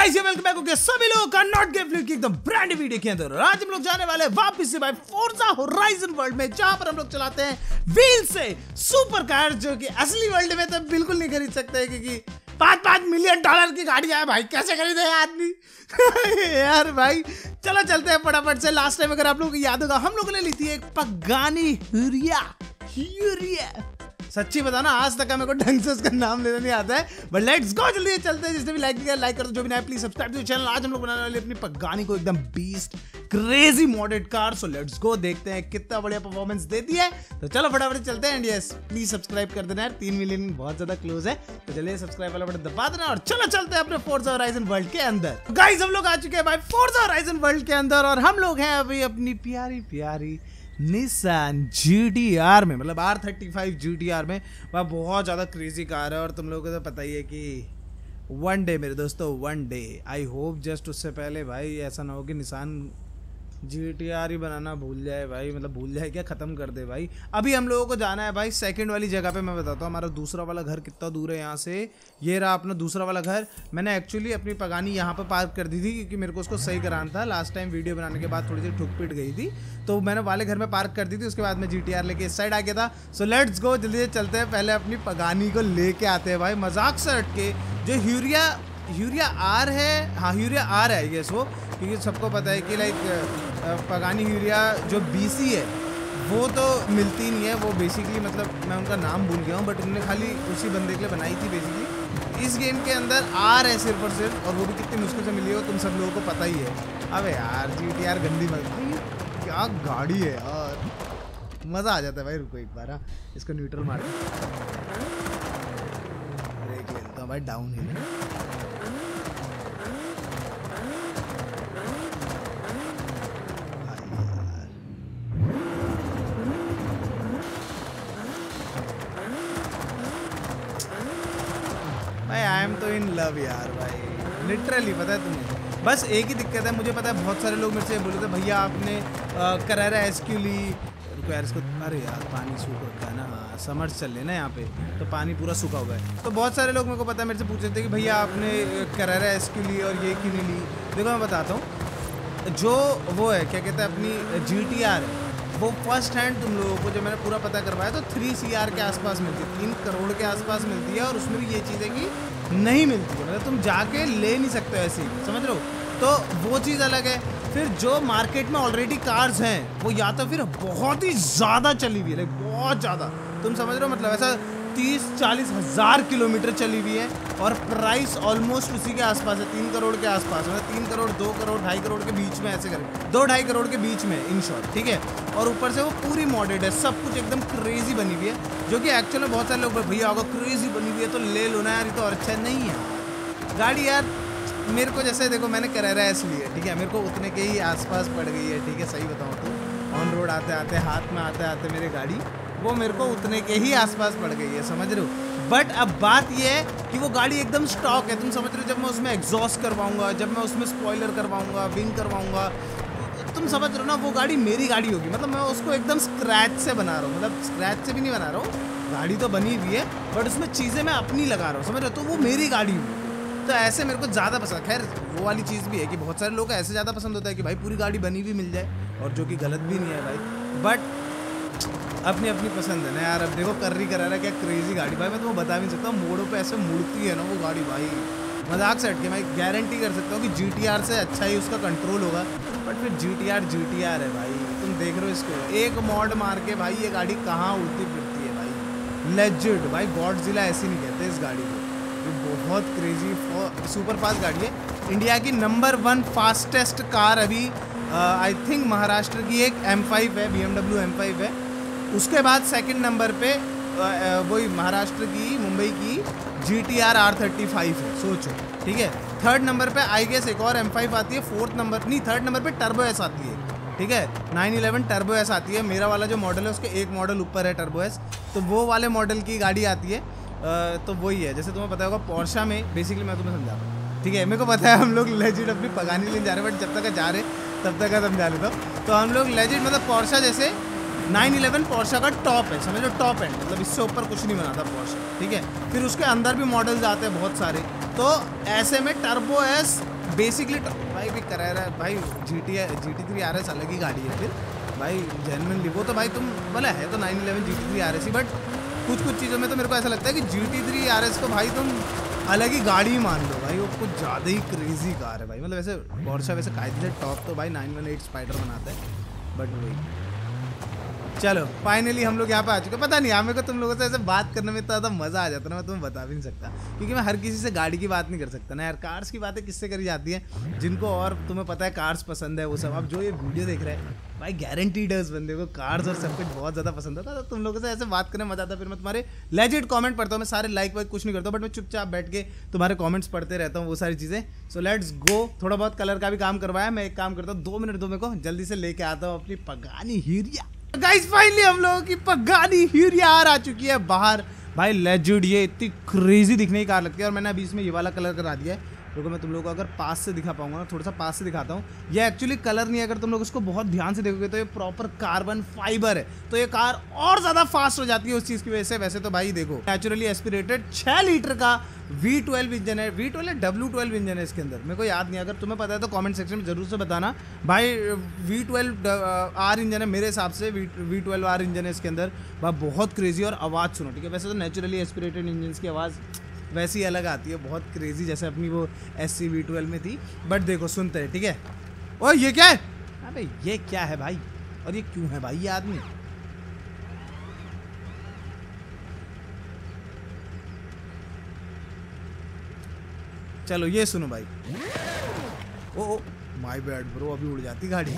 Guys ये welcome back हो गया सभी लोगों का नॉट गेम फ्लिप की एकदम ब्रांड वीडियो के अंदर। आज हम लोग जाने वाले हैं वापस से भाई फोर्जा होराइजन वर्ल्ड में, जहां पर हम लोग चलाते हैं व्हील से सुपर कार, जो कि असली वर्ल्ड में तो बिल्कुल नहीं खरीद सकते क्योंकि 5-5 मिलियन डॉलर की गाड़ी है भाई, कैसे खरीदे आदमी। यार भाई चलो चलते हैं फटाफट से। लास्ट टाइम अगर आप लोगों को याद होगा हम लोगों ने ली थी एक पगानी ह्यूरिया। सच्ची बताना आज तक मेरे को ढंग से उसका नाम लेना नहीं आता है, बट लेट्स गो जल्दी चलते हैं। जिसने भी लाइक किया लाइक कर दो, जो भी नया प्लीज सब्सक्राइब टू चैनल। आज हम लोग बनाने वाले अपनी पगानी को एकदम beast crazy modded car. So let's go, देखते हैं कितना बढ़िया परफॉर्मेंस देती है। तो चलो फटाफट चलते हैं। एंड यस प्लीज सब्सक्राइब कर देना यार, 3 मिलियन बहुत ज्यादा क्लोज है, तो चलिए सब्सक्राइब वाला बटन दबा देना और चलो चलते हैं अपने फोर्जा होराइजन वर्ल्ड के अंदर। गाइस हम लोग आ चुके हैं भाई फोर्जा होराइजन वर्ल्ड के अंदर और हम लोग हैं अभी अपनी प्यारी प्यारी निसान GT-R में, मतलब R35 GT-R में। वह बहुत ज़्यादा क्रेजी कार है और तुम लोगों को तो पता ही है कि वन डे मेरे दोस्तों, one day I hope just उससे पहले भाई ऐसा ना हो कि निसान GT-R ही बनाना भूल जाए भाई, मतलब भूल जाए क्या, ख़त्म कर दे भाई। अभी हम लोगों को जाना है भाई सेकंड वाली जगह पे। मैं बताता हूँ हमारा दूसरा वाला घर कितना दूर है यहाँ से। ये रहा अपना दूसरा वाला घर। मैंने एक्चुअली अपनी पगानी यहाँ पे पार्क कर दी थी क्योंकि मेरे को उसको सही कराना था। लास्ट टाइम वीडियो बनाने के बाद थोड़ी सी ठुक पिट गई थी, तो मैंने वाले घर में पार्क कर दी थी। उसके बाद मैं GT-R लेके इस साइड आ गया था। सो लेट्स गो, जल्दी से चलते हैं। पहले अपनी पगानी को लेके आते हैं भाई, मजाक से हट के। जो ह्यूरिया R है, हाँ ह्यूरिया R है ये सो, क्योंकि सबको पता है कि लाइक पगानी ह्यूरिया जो BC है वो तो मिलती नहीं है। वो बेसिकली मतलब मैं उनका नाम भूल गया हूँ, बट उन्होंने खाली उसी बंदे के लिए बनाई थी बेसिकली। इस गेम के अंदर R है सिर्फ और सिर्फ, और वो भी कितनी मुश्किल से मिली हो तुम सब लोगों को पता ही है। अबे यार GT-R गंदी मत, क्या गाड़ी है यार, मज़ा आ जाता है भाई। रुको एक बार, हाँ इसको न्यूट्रल मार ब्रेक लेता हूँ भाई, डाउन हिल भाई। आई एम तो इन लव यार भाई, लिटरली। पता है तुम्हें बस एक ही दिक्कत है, मुझे पता है बहुत सारे लोग मेरे से बोले थे भैया आपने Carrera SQ ली। रुको यार इसको, अरे यार पानी सूख रखा है ना, समर चल रहे ना यहाँ पे, तो पानी पूरा सूखा हुआ है। तो बहुत सारे लोग मेरे को पता है मेरे से पूछ रहे थे कि भैया आपने Carrera SQ ली और ये क्यों नहीं ली। देखो मैं बताता हूँ, जो वो है क्या कहते हैं अपनी GT-R है, वो फर्स्ट हैंड तुम लोगों को जो मैंने पूरा पता करवाया तो 3 CR के आसपास मिलती है, 3 करोड़ के आसपास मिलती है। और उसमें भी ये चीज़ है कि नहीं मिलती है, मतलब तुम जाके ले नहीं सकते ऐसी, समझ रहे हो। तो वो चीज़ अलग है। फिर जो मार्केट में ऑलरेडी कार्स हैं वो या तो फिर बहुत ही ज़्यादा चली हुई है, लाइक बहुत ज़्यादा, तुम समझ रहे हो, मतलब ऐसा 30-40 हज़ार किलोमीटर चली हुई है और प्राइस ऑलमोस्ट उसी के आसपास है, 3 करोड़ के आसपास, मतलब 3 करोड़ 2 करोड़ 2.5 करोड़ के बीच में, ऐसे करें 2-2.5 करोड़ के बीच में इन शॉर्ट, ठीक है। और ऊपर से वो पूरी मॉडेड है, सब कुछ एकदम क्रेजी बनी हुई है, जो कि एक्चुअल में बहुत सारे लोग भैया अगर क्रेजी बनी हुई है तो ले लो ना यार, ये तो और अच्छा नहीं है गाड़ी यार। मेरे को जैसे देखो मैंने Carrera S ली है, ठीक है, मेरे को उतने के ही आसपास पड़ गई है, ठीक है, सही बताऊँ तो ऑन रोड आते आते हाथ में आते आते मेरी गाड़ी वो मेरे को उतने के ही आसपास पड़ गई है, समझ रहे हो। बट अब बात ये है कि वो गाड़ी एकदम स्टॉक है, तुम समझ रहे हो। जब मैं उसमें एग्जॉस्ट करवाऊंगा, जब मैं उसमें स्पॉइलर करवाऊंगा, विंग करवाऊंगा, तुम समझ रहे हो ना, वो गाड़ी मेरी गाड़ी होगी। मतलब मैं उसको एकदम स्क्रैच से बना रहा हूँ, मतलब स्क्रैच से भी नहीं बना रहा हूँ, गाड़ी तो बनी हुई है बट उसमें चीज़ें मैं अपनी लगा रहा हूँ, समझ रहे हो, तो वो मेरी गाड़ी हुई। तो ऐसे मेरे को ज़्यादा पसंद, खैर वो वाली चीज़ भी है कि बहुत सारे लोग को ऐसे ज़्यादा पसंद होता है कि भाई पूरी गाड़ी बनी हुई मिल जाए, और जो कि गलत भी नहीं है भाई, बट अपनी अपनी पसंद है ना यार। अब देखो Carrera क्या क्रेजी गाड़ी भाई, मैं तुम्हें बता भी नहीं सकता, मोड़ों पे ऐसे मुड़ती है ना वो गाड़ी भाई, मजाक से हट के मैं गारंटी कर सकता हूँ कि GT-R से अच्छा ही उसका कंट्रोल होगा। बट फिर GT-R है भाई, तुम देख रहे हो इसको, एक मॉड मार के भाई ये गाड़ी कहाँ उड़ती फिरती है भाई, लेजिट भाई। गॉडजिला ऐसे नहीं कहते इस गाड़ी को, ये बहुत क्रेजी सुपर फास्ट गाड़ी है। इंडिया की नंबर 1 फास्टेस्ट कार अभी आई थिंक महाराष्ट्र की एक M5 है, BMW M5 है। उसके बाद सेकंड नंबर पे वही महाराष्ट्र की, मुंबई की GT-R R35 है, सोचो, ठीक है। थर्ड नंबर पे आई गेस एक और M5 आती है, फोर्थ नंबर नहीं, थर्ड नंबर पे टर्बो S आती है, ठीक है, 911 टर्बो S आती है। मेरा वाला जो मॉडल है उसके एक मॉडल ऊपर है टर्बो S, तो वो वाले मॉडल की गाड़ी आती है। तो वही है, जैसे तुम्हें पता होगा पोर्शा में बेसिकली, मैं तुम्हें समझा रहा हूँ, ठीक है, मेरे को पता है हम लोग लेजिट अपनी पगानी लेने जा रहे हैं, बट जब तक जा रहे तब तक समझा लेता हूँ। तो हम लोग लेजिट मतलब पोर्शा जैसे 911 पोर्शा का टॉप है, समझ लो टॉप एंड, मतलब इससे ऊपर कुछ नहीं बनाता पोर्शा, ठीक है। फिर उसके अंदर भी मॉडल्स आते हैं बहुत सारे, तो ऐसे में टर्बो S बेसिकली भाई भी Carrera भाई GT3 RS अलग ही गाड़ी है फिर भाई जेन्युइनली। वो तो भाई तुम बोला है तो 911 GT3 RS ही, बट कुछ चीज़ों में तो मेरे को ऐसा लगता है कि GT3 RS को भाई तुम अलग ही गाड़ी मान लो भाई। वो कुछ ज़्यादा ही क्रेजी कार है भाई। मतलब वैसे पोर्शे वैसे कायदे से टॉप तो भाई 918 स्पाइडर बनाता है, बट वही। चलो फाइनली हम लोग यहाँ पे आ चुके हैं। पता नहीं हमें को तुम लोगों से ऐसे बात करने में इतना ज़्यादा मज़ा आ जाता ना, मैं तुम्हें बता भी नहीं सकता, क्योंकि मैं हर किसी से गाड़ी की बात नहीं कर सकता ना यार। कार्स की बातें किससे करी जाती हैं जिनको और तुम्हें पता है कार्स पसंद है वो सब। अब जो ये वीडियो देख रहे हैं भाई गारंटीड है उस बंदे को कार्स और सब कुछ बहुत ज़्यादा पसंद आता है। तो तुम लोगों से ऐसे बात करने में मजा आता है। फिर मैं तुम्हारे लेजिट कमेंट पढ़ता हूँ, मैं सारे लाइक वाइक कुछ नहीं करता हूँ, बट मैं चुपचाप बैठ के तुम्हारे कमेंट्स पढ़ते रहता हूँ वो सारी चीज़ें। So let's go. थोड़ा बहुत कलर का भी काम करवाया। मैं एक काम करता हूँ, 2 मिनट दो मेरे को, जल्दी से लेके आता हूँ अपनी पगानी हीरिया। गाइस फाइनली हम लोगों की पगानी हीरिया आ चुकी है बाहर भाई। लेजिट ये इतनी क्रेजी दिखने की कार लगती है। और मैंने अभी इसमें ये वाला कलर करा दिया है, क्योंकि मैं तुम लोगों को अगर पास से दिखा पाऊंगा ना, थोड़ा सा पास से दिखाता हूँ। ये एक्चुअली कलर नहीं है, अगर तुम लोग इसको बहुत ध्यान से देखोगे तो ये प्रॉपर कार्बन फाइबर है। तो ये कार और ज़्यादा फास्ट हो जाती है उस चीज़ की वजह से। वैसे तो भाई देखो नेचुरली एस्पिरेटेड 6 लीटर का V12 इंजन है। V12 है W12 इंजन है इसके अंदर, मेरे को याद नहीं। अगर तुम्हें पता है तो कमेंट सेक्शन में जरूर से बताना भाई। V12R इंजन है मेरे हिसाब से। V12R इंजन है इसके अंदर भाई। बहुत क्रेजी और आवाज़ सुनो, ठीक है। वैसे तो नेचुरली एस्पिरेटेड इंजन की आवाज़ वैसी ही अलग आती है, बहुत क्रेजी, जैसे अपनी वो SC V12 में थी। बट देखो सुनते हैं, ठीक है। ओए ये क्या है? अबे ये क्या है भाई, और ये क्यों है भाई ये आदमी? चलो ये सुनो भाई। ओ माय बैड ब्रो, अभी उड़ जाती गाड़ी।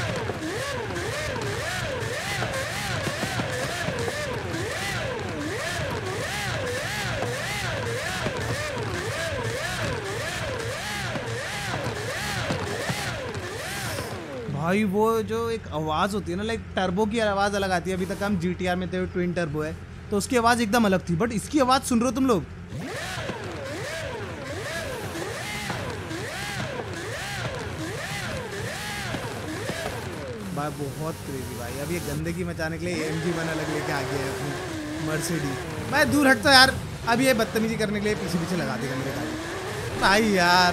भाई वो जो एक आवाज़ होती है ना, लाइक टर्बो की आवाज़ अलग आती है। अभी तक हम GTR में थे, ट्विन टर्बो है तो उसकी आवाज़ एकदम अलग थी, बट इसकी आवाज़ सुन रहे हो तुम लोग? भाई बहुत क्रेजी भाई। अब ये गंदगी मचाने के लिए AMG 1 अलग लेके आ गया है अपनी मर्सिडीज। भाई दूर हट तो यार, अब ये बदतमीजी करने के लिए पीछे पीछे लगा देगा मेरे गाड़ी भाई यार।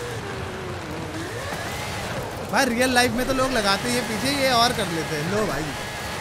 भाई रियल लाइफ में तो लोग लगाते हैं पीछे, ये और कर लेते हैं। लो भाई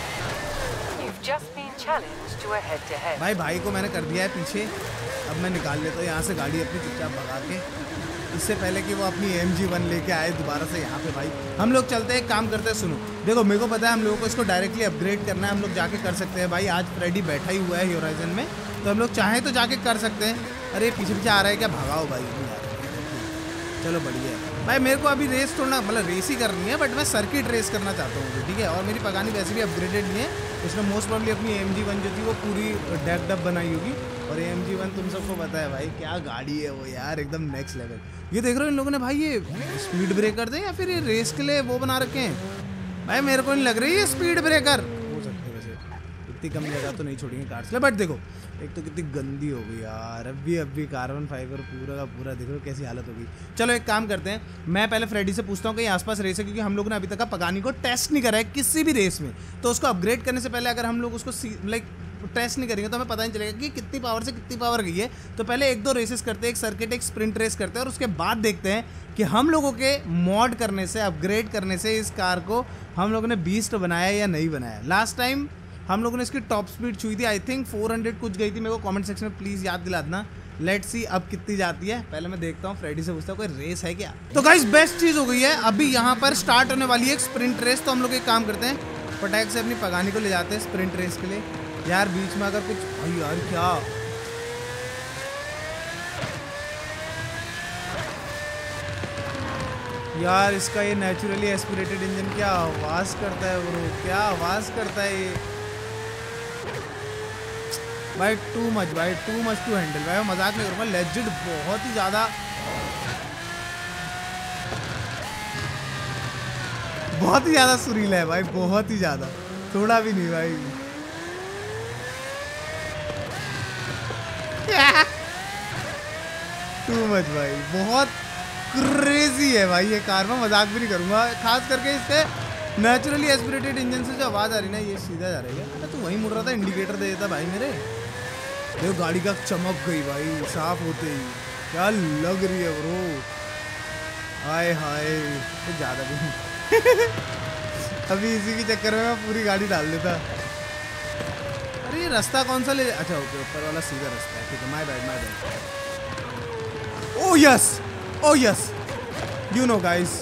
भाई को मैंने कर दिया है पीछे। अब मैं निकाल लेता हूँ यहाँ से गाड़ी अपनी चुपचाप भगा के, इससे पहले कि वो अपनी AMG 1 लेके आए दोबारा से यहाँ पे। भाई हम लोग चलते हैं, एक काम करते हैं। सुनो देखो, मेरे को पता है हम लोगों को इसको डायरेक्टली अपग्रेड करना है। हम लोग जाके कर सकते हैं भाई। आज फ्रेडी बैठा ही हुआ है होराइजन में, तो हम लोग चाहें तो जाके कर सकते हैं। अरे पीछे पीछे आ रहा है क्या? भगाओ भाई। चलो बढ़िया है भाई। मेरे को अभी रेस थोड़ा मतलब रेस ही करनी है, बट मैं सर्किट रेस करना चाहता हूँ, ठीक है। और मेरी पगानी वैसे भी अपग्रेडेड नहीं है, उसने मोस्ट प्रॉब्ली अपनी AMG 1 जो थी वो पूरी डेक डब बनाई होगी। और AMG 1 तुम सबको पता है भाई क्या गाड़ी है वो यार, एकदम नेक्स्ट लेवल। ये देख रहे हो इन लोगों ने भाई ये स्पीड ब्रेकर थे या फिर ये रेस के लिए वो बना रखे हैं भाई? मेरे को नहीं लग रही है स्पीड ब्रेकर हो सकते, वैसे इतनी कम जगह तो नहीं छोड़ेंगे कार से। बट देखो एक तो कितनी गंदी हो गई यार। अभी कार्बन फाइबर पूरा का पूरा देख रहे हो कैसी हालत होगी। चलो एक काम करते हैं, मैं पहले फ्रेडी से पूछता हूँ कहीं आसपास रेस है, क्योंकि हम लोग ने अभी तक पगानी को टेस्ट नहीं करा है किसी भी रेस में। तो उसको अपग्रेड करने से पहले अगर हम लोग उसको लाइक टेस्ट नहीं करेंगे तो हमें पता नहीं चलेगा कि कितनी पावर से कितनी पावर गई है। तो पहले 1-2 रेसेस करते हैं, एक सर्किट एक स्प्रिंट रेस करते हैं, और उसके बाद देखते हैं कि हम लोगों के मॉड करने से, अपग्रेड करने से इस कार को हम लोगों ने बीस्ट बनाया या नहीं बनाया। लास्ट टाइम हम लोगों ने इसकी टॉप स्पीड छुई थी, आई थिंक 400 कुछ गई थी। मेरे को कमेंट सेक्शन में प्लीज़ याद दिला देना। लेट्स सी अब कितनी जाती है। पहले मैं देखता हूँ, फ्रेडी से पूछता हूँ कोई रेस है क्या। तो गाइस बेस्ट चीज़ हो गई है, अभी यहाँ पर स्टार्ट होने वाली है एक स्प्रिंट रेस। तो हम लोग एक काम करते हैं, पटाख से अपनी पगानी को ले जाते हैं स्प्रिंट रेस के लिए। यार बीच में अगर कुछ भाई यार क्या यार, इसका ये नेचुरली एस्पिरेटेड इंजन क्या आवाज़ करता है ब्रो, क्या आवाज़ करता है ये भाई। टू मच भाई, टू मच टू हैंडल भाई। मैं मजाक नहीं करूँगा, लेजिट बहुत ही ज़्यादा, बहुत ही ज़्यादा सुरीला है भाई, बहुत ही ज़्यादा, थोड़ा भी नहीं भाई। टू मच भाई, बहुत क्रेजी है भाई ये कार। मैं मजाक भी नहीं करूँगा, खास करके इसके नेचुरली एस्पिरेटेड इंजन से जो आवाज़ आ रही ना, ये सीधा जा रही है। अरे तू वहीं मुड़ रहा था, इंडिकेटर दे देता भाई मेरे। देखो गाड़ी का चमक गई भाई साफ होते ही, क्या लग रही है ब्रो। हाय हाय तो ज़्यादा भी नहीं। अभी इसी के चक्कर में मैं पूरी गाड़ी डाल देता। अरे ये रास्ता कौन सा ले, अच्छा ओके ऊपर वाला सीधा रास्ता है, ठीक है, my bad my bad. Oh yes, oh yes, you know guys.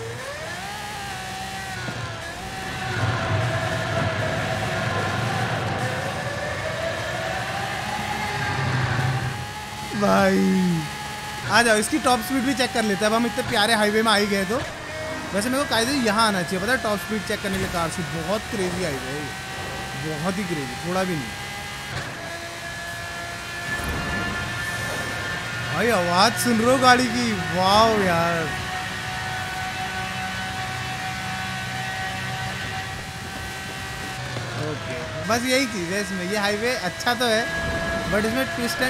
भाई आ जाओ, इसकी टॉप स्पीड भी चेक कर लेते हैं। अब हम इतने प्यारे हाईवे में आ ही गए तो वैसे मेरे को कायदे यहाँ आना चाहिए, पता है, टॉप स्पीड चेक करने के लिए कार से। बहुत क्रेजी हाईवे है, बहुत ही क्रेजी, थोड़ा भी नहीं। भाई आवाज सुन रहे हो गाड़ी की, वाह यार। ओके बस यही चीज़ है इसमें, ये हाईवे अच्छा तो है बट इसमें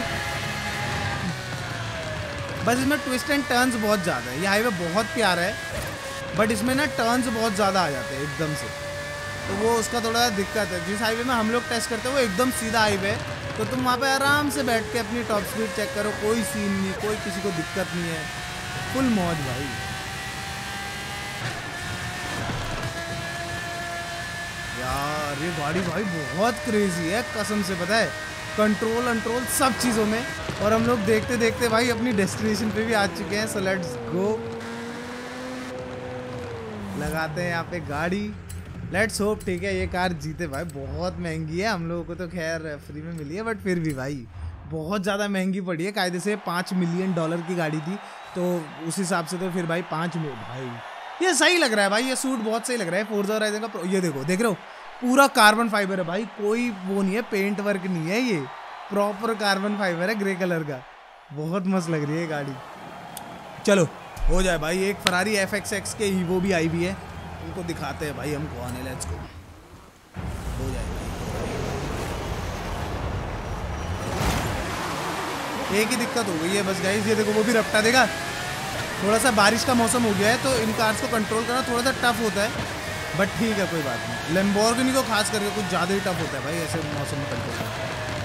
ट्विस्ट एंड टर्न्स बहुत ज़्यादा है। ये हाईवे बहुत प्यारा है बट इसमें ना टर्न्स बहुत ज़्यादा आ जाते हैं एकदम से, तो वो उसका थोड़ा दिक्कत है। जिस हाईवे में हम लोग टेस्ट करते हैं वो एकदम सीधा हाईवे है, तो तुम वहाँ पे आराम से बैठ के अपनी टॉप स्पीड चेक करो, कोई सीन नहीं, कोई किसी को दिक्कत नहीं है, फुल मौज भाई। यार ये गाड़ी भाई बहुत क्रेजी है कसम से, पता है, कंट्रोल सब चीज़ों में। और हम लोग देखते देखते भाई अपनी डेस्टिनेशन पे भी आ चुके हैं, सो लेट्स गो। लगाते हैं यहाँ पे गाड़ी, लेट्स होप, ठीक है, ये कार जीते भाई। बहुत महंगी है, हम लोगों को तो खैर फ्री में मिली है बट फिर भी भाई बहुत ज़्यादा महंगी पड़ी है। कायदे से $5 मिलियन की गाड़ी थी, तो उस हिसाब से तो फिर भाई 5 मिलियन भाई। ये सही लग रहा है भाई, ये सूट बहुत सही लग रहा है फोर्जा होराइजन का। ये देखो, देख रहे हो, पूरा कार्बन फाइबर है भाई, कोई वो नहीं है, पेंट वर्क नहीं है, ये प्रॉपर कार्बन फाइबर है ग्रे कलर का। बहुत मस्त लग रही है गाड़ी। चलो हो जाए भाई, एक फरारी FXX के ही वो भी आई भी है, उनको दिखाते हैं भाई हम कौन है। लेट्स गो, हो जाए भाई। एक ही दिक्कत हो गई है बस गाइस, ये देखो वो भी रपटा देगा। थोड़ा सा बारिश का मौसम हो गया है तो इन कार्स को कंट्रोल करना थोड़ा सा टफ होता है, बट ठीक है कोई बात नहीं। लैम्बोर्गिनी को खास करके कुछ ज़्यादा ही टफ होता है भाई ऐसे मौसम में कंट्रोल करना।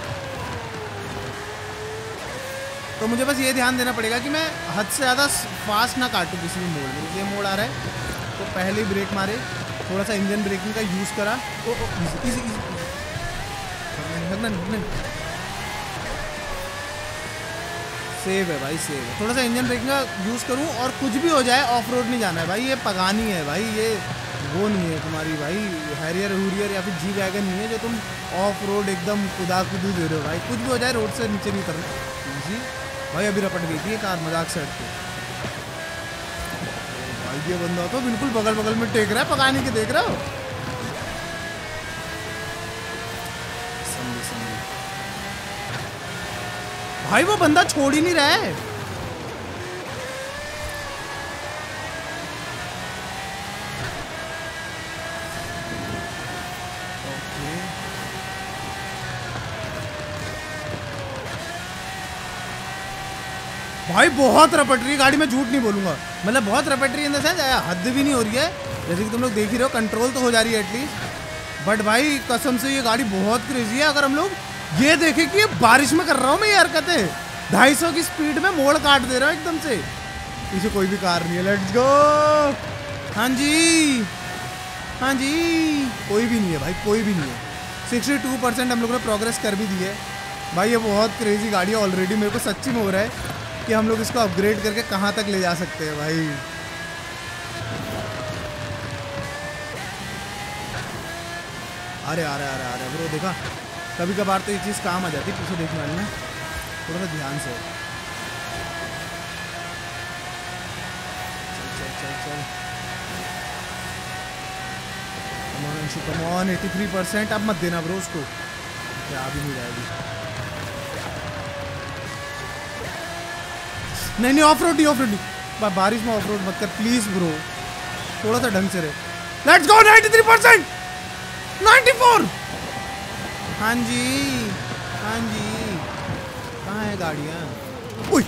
तो मुझे बस ये ध्यान देना पड़ेगा कि मैं हद से ज़्यादा फास्ट ना काटूँ किसी भी मोड़ में। ये मोड़ आ रहा है तो पहले ही ब्रेक मारे, थोड़ा सा इंजन ब्रेकिंग का यूज़ करा। सेव है भाई, सेव है। थोड़ा सा इंजन ब्रेकिंग का यूज़ करूँ और कुछ भी हो जाए, ऑफ रोड नहीं जाना है भाई। ये पगानी है भाई, ये वो नहीं है तुम्हारी भाई हैरियर हुरियर या फिर जी वैगन नहीं है जो तुम ऑफ रोड एकदम खुदा खुदू दे रहे हो भाई। कुछ भी हो जाए रोड से नीचे नहीं उतरना जी भाई। अभी रपट गई थी ये कार मजाक से हट के भाई। ये बंदा तो बिल्कुल बगल बगल में टेक रहा है, पकाने के देख रहे हो। समझे भाई, वो बंदा छोड़ ही नहीं रहा है। भाई बहुत रपट रही है गाड़ी, में झूठ नहीं बोलूंगा, मतलब बहुत रपट रही है इन द सेंस, हद भी नहीं हो रही है। जैसे कि तुम लोग देख ही रहे हो, कंट्रोल तो हो जा रही है एटलीस्ट, बट भाई कसम से ये गाड़ी बहुत क्रेजी है। अगर हम लोग ये देखें कि ये बारिश में कर रहा हूँ मैं ये हरकतें, 250 की स्पीड में मोड़ काट दे रहा हूँ एकदम से, पीछे कोई भी कार नहीं है। Let's go. हाँ जी, हाँ जी, कोई भी नहीं है भाई, कोई भी नहीं है। 62% हम लोग ने प्रोग्रेस कर भी दी है भाई। ये बहुत क्रेजी गाड़ी है ऑलरेडी। मेरे को सच्ची में हो रहा है कि हम लोग इसको अपग्रेड करके कहाँ तक ले जा सकते हैं भाई। अरे अरे अरे अरे ब्रो, देखा कभी कभार तो ये चीज़ काम आ जाती है पीछे देखने वाले में, थोड़ा सा ध्यान से। चल चल चल चल, कम ऑन 83%। अब मत देना ब्रो उसको, क्या भी नहीं जाएगी। नहीं नहीं, ऑफ रोड नहीं, ऑफ रोड नहीं, बारिश में ऑफ रोड मत कर प्लीज ब्रो, थोड़ा सा ढंग से रहे। Let's go 93%, 94। हाँ जी, हाँ जी, कहाँ है गाड़ियाँ? उई,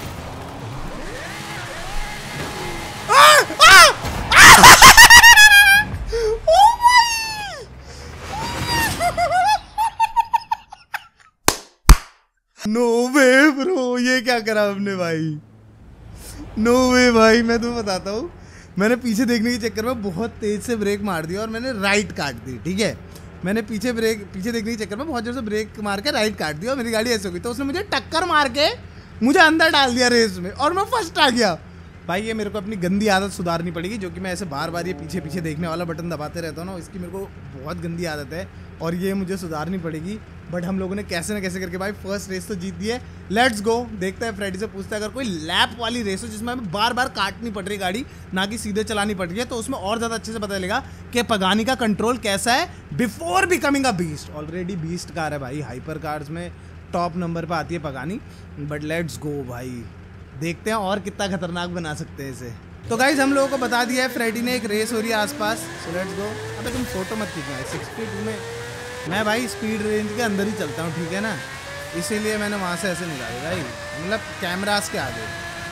नो वे ब्रो, ये क्या करा हमने भाई। नो वे भाई, मैं तुम्हें बताता हूँ, मैंने पीछे देखने के चक्कर में बहुत तेज से ब्रेक मार दिया और मैंने राइट काट दी, ठीक है। मैंने पीछे देखने के चक्कर में बहुत जोर से ब्रेक मार के राइट काट दिया और मेरी गाड़ी ऐसे हो गई, तो उसने मुझे टक्कर मार के मुझे अंदर डाल दिया रेस में और मैं फर्स्ट आ गया। भाई ये मेरे को अपनी गंदी आदत सुधारनी पड़ेगी, जो कि मैं ऐसे बार बार ये पीछे पीछे देखने वाला बटन दबाते रहता हूँ ना, इसकी मेरे को बहुत गंदी आदत है और ये मुझे सुधारनी पड़ेगी। बट हम लोगों ने कैसे ना कैसे करके भाई फर्स्ट रेस तो जीत दी है। लेट्स गो, देखते हैं फ्रेडी से पूछते हैं अगर कोई लैप वाली रेस हो जिसमें हमें बार बार काटनी पड़ रही गाड़ी, ना कि सीधे चलानी पड़ रही है, तो उसमें और ज़्यादा अच्छे से पता चलेगा कि पगानी का कंट्रोल कैसा है before becoming a beast. Already beast car है भाई, हाइपर कार्स में टॉप नंबर पर आती है पगानी। बट लेट्स गो भाई, देखते हैं और कितना खतरनाक बना सकते हैं इसे। तो गाइज हम लोगों को बता दिया है फ्रेडी ने एक रेस हो रही है आसपास, सो लेट्स गो। अबे तुम फोटो मत खींचना, 62 में मैं भाई स्पीड रेंज के अंदर ही चलता हूँ, ठीक है ना, इसीलिए मैंने वहाँ से ऐसे निकाले भाई, मतलब कैमरास के आगे।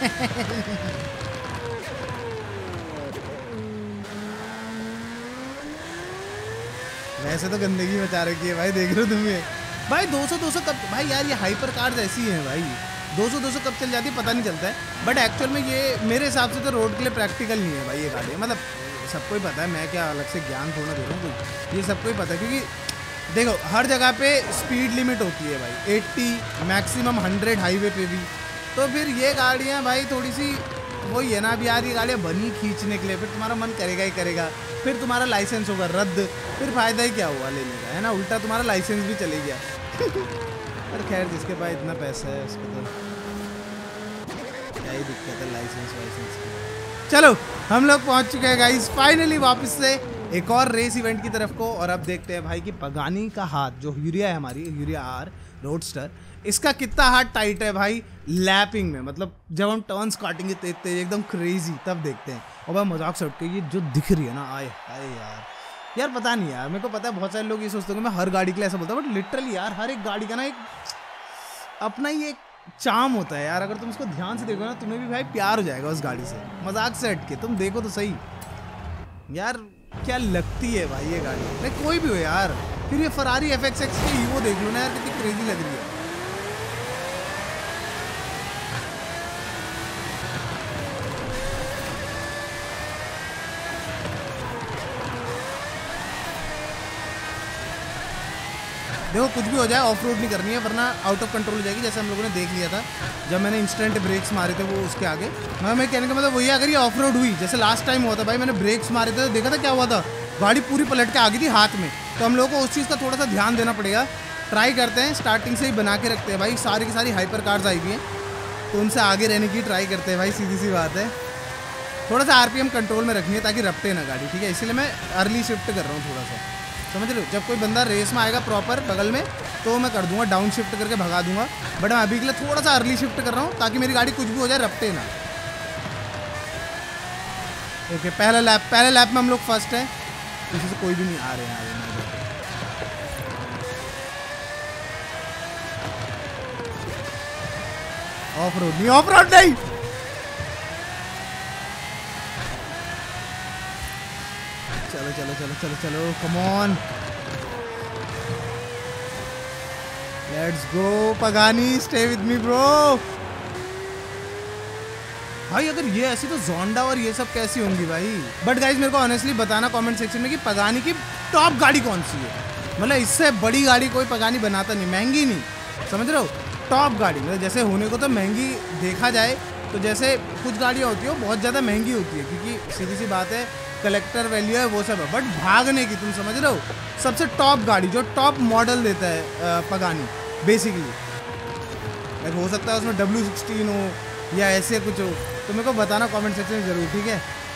वैसे तो गंदगी मचा रखी है भाई, देख रहे हो तुम ये भाई। 200 कब भाई यार, ये हाइपर कार्स ऐसी हैं भाई, 200 कब चल जाती है पता नहीं चलता है। बट एक्चुअल में ये मेरे हिसाब से तो रोड के लिए प्रैक्टिकल नहीं है भाई ये गाड़ी, मतलब सबको ही पता है, मैं क्या अलग से ज्ञान थोड़ा दे रहा हूँ कुछ, ये सबको ही पता है। क्योंकि देखो हर जगह पे स्पीड लिमिट होती है भाई, 80 मैक्सिमम 100 हाईवे पे भी, तो फिर ये गाड़ियाँ भाई थोड़ी सी वही है ना। अब यार ये गाड़ियाँ बनी खींचने के लिए, फिर तुम्हारा मन करेगा ही करेगा, फिर तुम्हारा लाइसेंस होगा रद्द, फिर फ़ायदा ही क्या हुआ लेने का, है ना, उल्टा तुम्हारा लाइसेंस भी चले गया। पर खैर जिसके पास इतना पैसा है उसको तो क्या ही दिक्कत है लाइसेंस वाइसेंस की। चलो हम लोग पहुंच चुके हैं गाइस फाइनली वापस से एक और रेस इवेंट की तरफ को, और अब देखते हैं भाई कि पगानी का हाथ, जो यूरिया है हमारी, यूरिया आर रोडस्टर, इसका कितना हाथ टाइट है भाई लैपिंग में, मतलब जब हम टर्न्स काटेंगे तेज तेज एकदम क्रेजी, तब देखते हैं। और भाई मजाक से उठ के ये जो दिख रही है ना, आए आए यार पता नहीं यार, मेरे को पता है बहुत सारे लोग ये सोचते होंगे मैं हर गाड़ी के लिए ऐसा बोलता हूँ, बट लिटरली यार हर एक गाड़ी का ना एक अपना ही एक चाम होता है यार। अगर तुम उसको ध्यान से देखो ना, तुम्हें भी भाई प्यार हो जाएगा उस गाड़ी से, मजाक से हट के तुम देखो तो सही यार क्या लगती है भाई ये गाड़ी, नहीं कोई भी हो यार। फिर ये फरारी FXX की ईवो देख लो ना यार, कितनी क्रेजी लग रही है। देखो कुछ भी हो जाए ऑफ रोड नहीं करनी है, वरना आउट ऑफ कंट्रोल हो जाएगी, जैसे हम लोगों ने देख लिया था जब मैंने इंस्टेंट ब्रेक्स मारे थे वो उसके आगे। मैं कहने का मतलब वही, अगर ये ऑफ रोड हुई जैसे लास्ट टाइम हुआ था भाई, मैंने ब्रेक्स मारे थे तो देखा था क्या हुआ था, गाड़ी पूरी पलट के आ गई थी हाथ में। तो हम लोगों को उस चीज़ का थोड़ा सा ध्यान देना पड़ेगा। ट्राई करते हैं, स्टार्टिंग से ही बना के रखते हैं भाई, सारी की सारी हाइपर कार्स आई हुई हैं तो उनसे आगे रहने की ट्राई करते हैं भाई, सीधी सी बात है। थोड़ा सा RPM कंट्रोल में रखनी है ताकि रपटे ना गाड़ी, ठीक है, इसीलिए मैं अर्ली शिफ्ट कर रहा हूँ थोड़ा सा, समझ रहे हो। जब कोई बंदा रेस में आएगा प्रॉपर बगल में तो मैं कर दूंगा डाउन शिफ्ट करके भगा दूंगा, बट मैं अभी के लिए थोड़ा सा अर्ली शिफ्ट कर रहा हूँ ताकि मेरी गाड़ी कुछ भी हो जाए रपटे ना। ओके पहले लैप में हम लोग फर्स्ट है, किसी से कोई भी नहीं आ रहे हैं। ऑफ रोड नहीं, ऑफ रोड नहीं, चलो चलो चलो चलो चलो come on, let's go Pagani, stay with me bro. भाई अगर ये ऐसी तो जोंडा और ये सब कैसी होंगी भाई। बट गाइज मेरे को ऑनेस्टली बताना कमेंट सेक्शन में कि पगानी की टॉप गाड़ी कौन सी है, मतलब इससे बड़ी गाड़ी कोई पगानी बनाता नहीं, महंगी नहीं, समझ रहे हो, टॉप गाड़ी। मतलब जैसे होने को तो महंगी देखा जाए तो जैसे कुछ गाड़ियाँ होती है वो बहुत ज़्यादा महंगी होती है, क्योंकि सीधी सी बात है कलेक्टर वैल्यू है वो सब है, बट भागने की तुम समझ रहे हो सबसे टॉप गाड़ी जो टॉप मॉडल देता है पगानी बेसिकली, लाइक हो सकता है उसमें W16 हो या ऐसे कुछ हो, तो मेरे को बताना कमेंट सेक्शन में ज़रूर, ठीक है।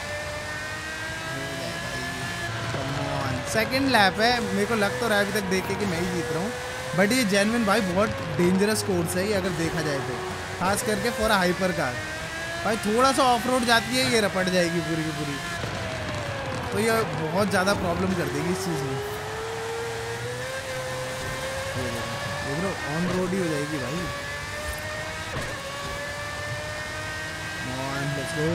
सेकंड लैप है, मेरे को लग तो रहा है अभी तक देख के कि मैं ही जीत रहा हूँ, बट ये जेन्युइन भाई बहुत डेंजरस कोर्स है ये अगर देखा जाए तो, खास करके फॉर हाइपर कार। भाई थोड़ा सा ऑफ रोड जाती है ये रपट जाएगी पूरी की पूरी, तो ये बहुत ज़्यादा प्रॉब्लम कर देगी इस चीज़ में। देख लो ऑन रोड ही हो जाएगी भाई। लेट्स गो,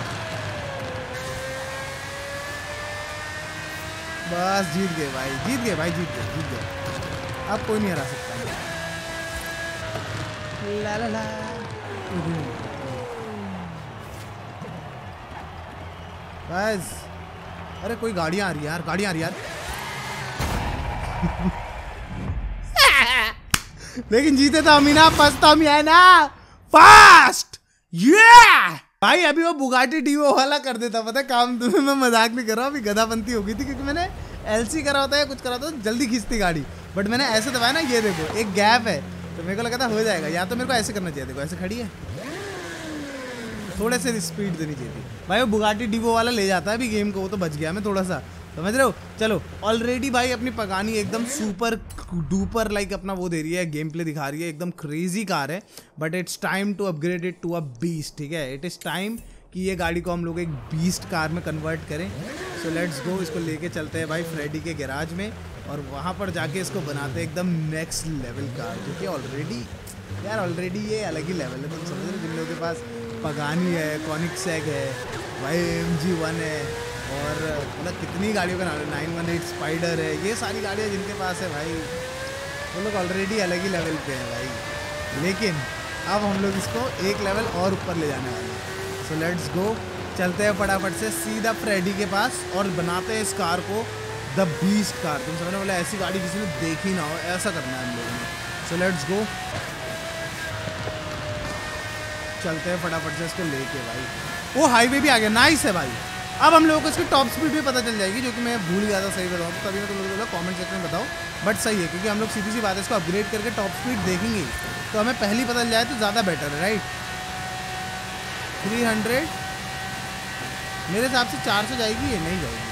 बस जीत गए भाई, जीत गए भाई, जीत गए, अब कोई नहीं हरा सकता। ला ला ला बस। अरे कोई गाड़ियां आ रही है यार, गाड़ियां आ रही है यार। लेकिन जीते तो हम ही ना, फर्स्ट तो हम ही है ना, फास्ट। ये भाई अभी वो बुगाटी डीवो वाला कर देता, पता है काम तुम्हें, मैं मजाक नहीं कर रहा हूँ। अभी गधापंती हो गई थी क्योंकि मैंने एलसी करा होता है या कुछ करा होता है जल्दी खींचती गाड़ी, बट मैंने ऐसे दबाया ना, ये देखो एक गैप है, तो मेरे को लगा था हो जाएगा। या तो मेरे को ऐसे करना चाहिए, देखो ऐसे खड़ी है, थोड़े से स्पीड देनी चाहिए थी भाई। वो बुगाटी डीवो वाला ले जाता है अभी गेम को, वो तो बच गया मैं थोड़ा सा, समझ रहे हो। चलो ऑलरेडी भाई अपनी पगानी एकदम सुपर डुपर लाइक अपना वो दे रही है, गेम प्ले दिखा रही है, एकदम क्रेजी कार है। But it's time to upgrade it to a beast, ठीक है। इट इज़ टाइम कि ये गाड़ी को हम लोग एक बीस्ट कार में कन्वर्ट करें। सो लेट्स गो, इसको लेके चलते हैं भाई फ्रेडी के गैराज में, और वहाँ पर जाके इसको बनाते हैं एकदम नेक्स्ट लेवल कार, जो कि ऑलरेडी ये अलग ही लेवल है। तुम समझ रहे हो, जिन लोगों के पास पगानी है, कॉनिकसेग है भाई, MG1 है, और मतलब कितनी गाड़ियों का नाम है, 918 स्पाइडर है, ये सारी गाड़ियाँ जिनके पास है भाई, वो लोग ऑलरेडी अलग ही लेवल पे हैं भाई। लेकिन अब हम लोग इसको एक लेवल और ऊपर ले जाने वाले हैं। सो लेट्स गो, चलते हैं फटाफट से सीधा फ्रेडी के पास और बनाते हैं इस कार को द बीस्ट कार। तुम समझने वाले, ऐसी गाड़ी किसी ने देखी ना हो, ऐसा करना है हम लोगों ने। सो लेट्स गो, चलते हैं फटाफट से इसको लेके भाई। वो हाईवे भी आ गया, नाइस है भाई। अब हम लोगों को इसकी टॉप स्पीड भी पता चल जाएगी, जो कि मैं भूल गया था, सही बताऊँ तो तभी मैं तुम लोगों को कमेंट सेक्शन में बताओ। बट सही है, क्योंकि हम लोग सीधी सी बात है, इसको अपग्रेड करके टॉप स्पीड देखेंगे तो हमें पहली पता चल जाए तो ज़्यादा बेटर है, राइट। 300 मेरे हिसाब से 400 जाएगी, ये नहीं जाएगी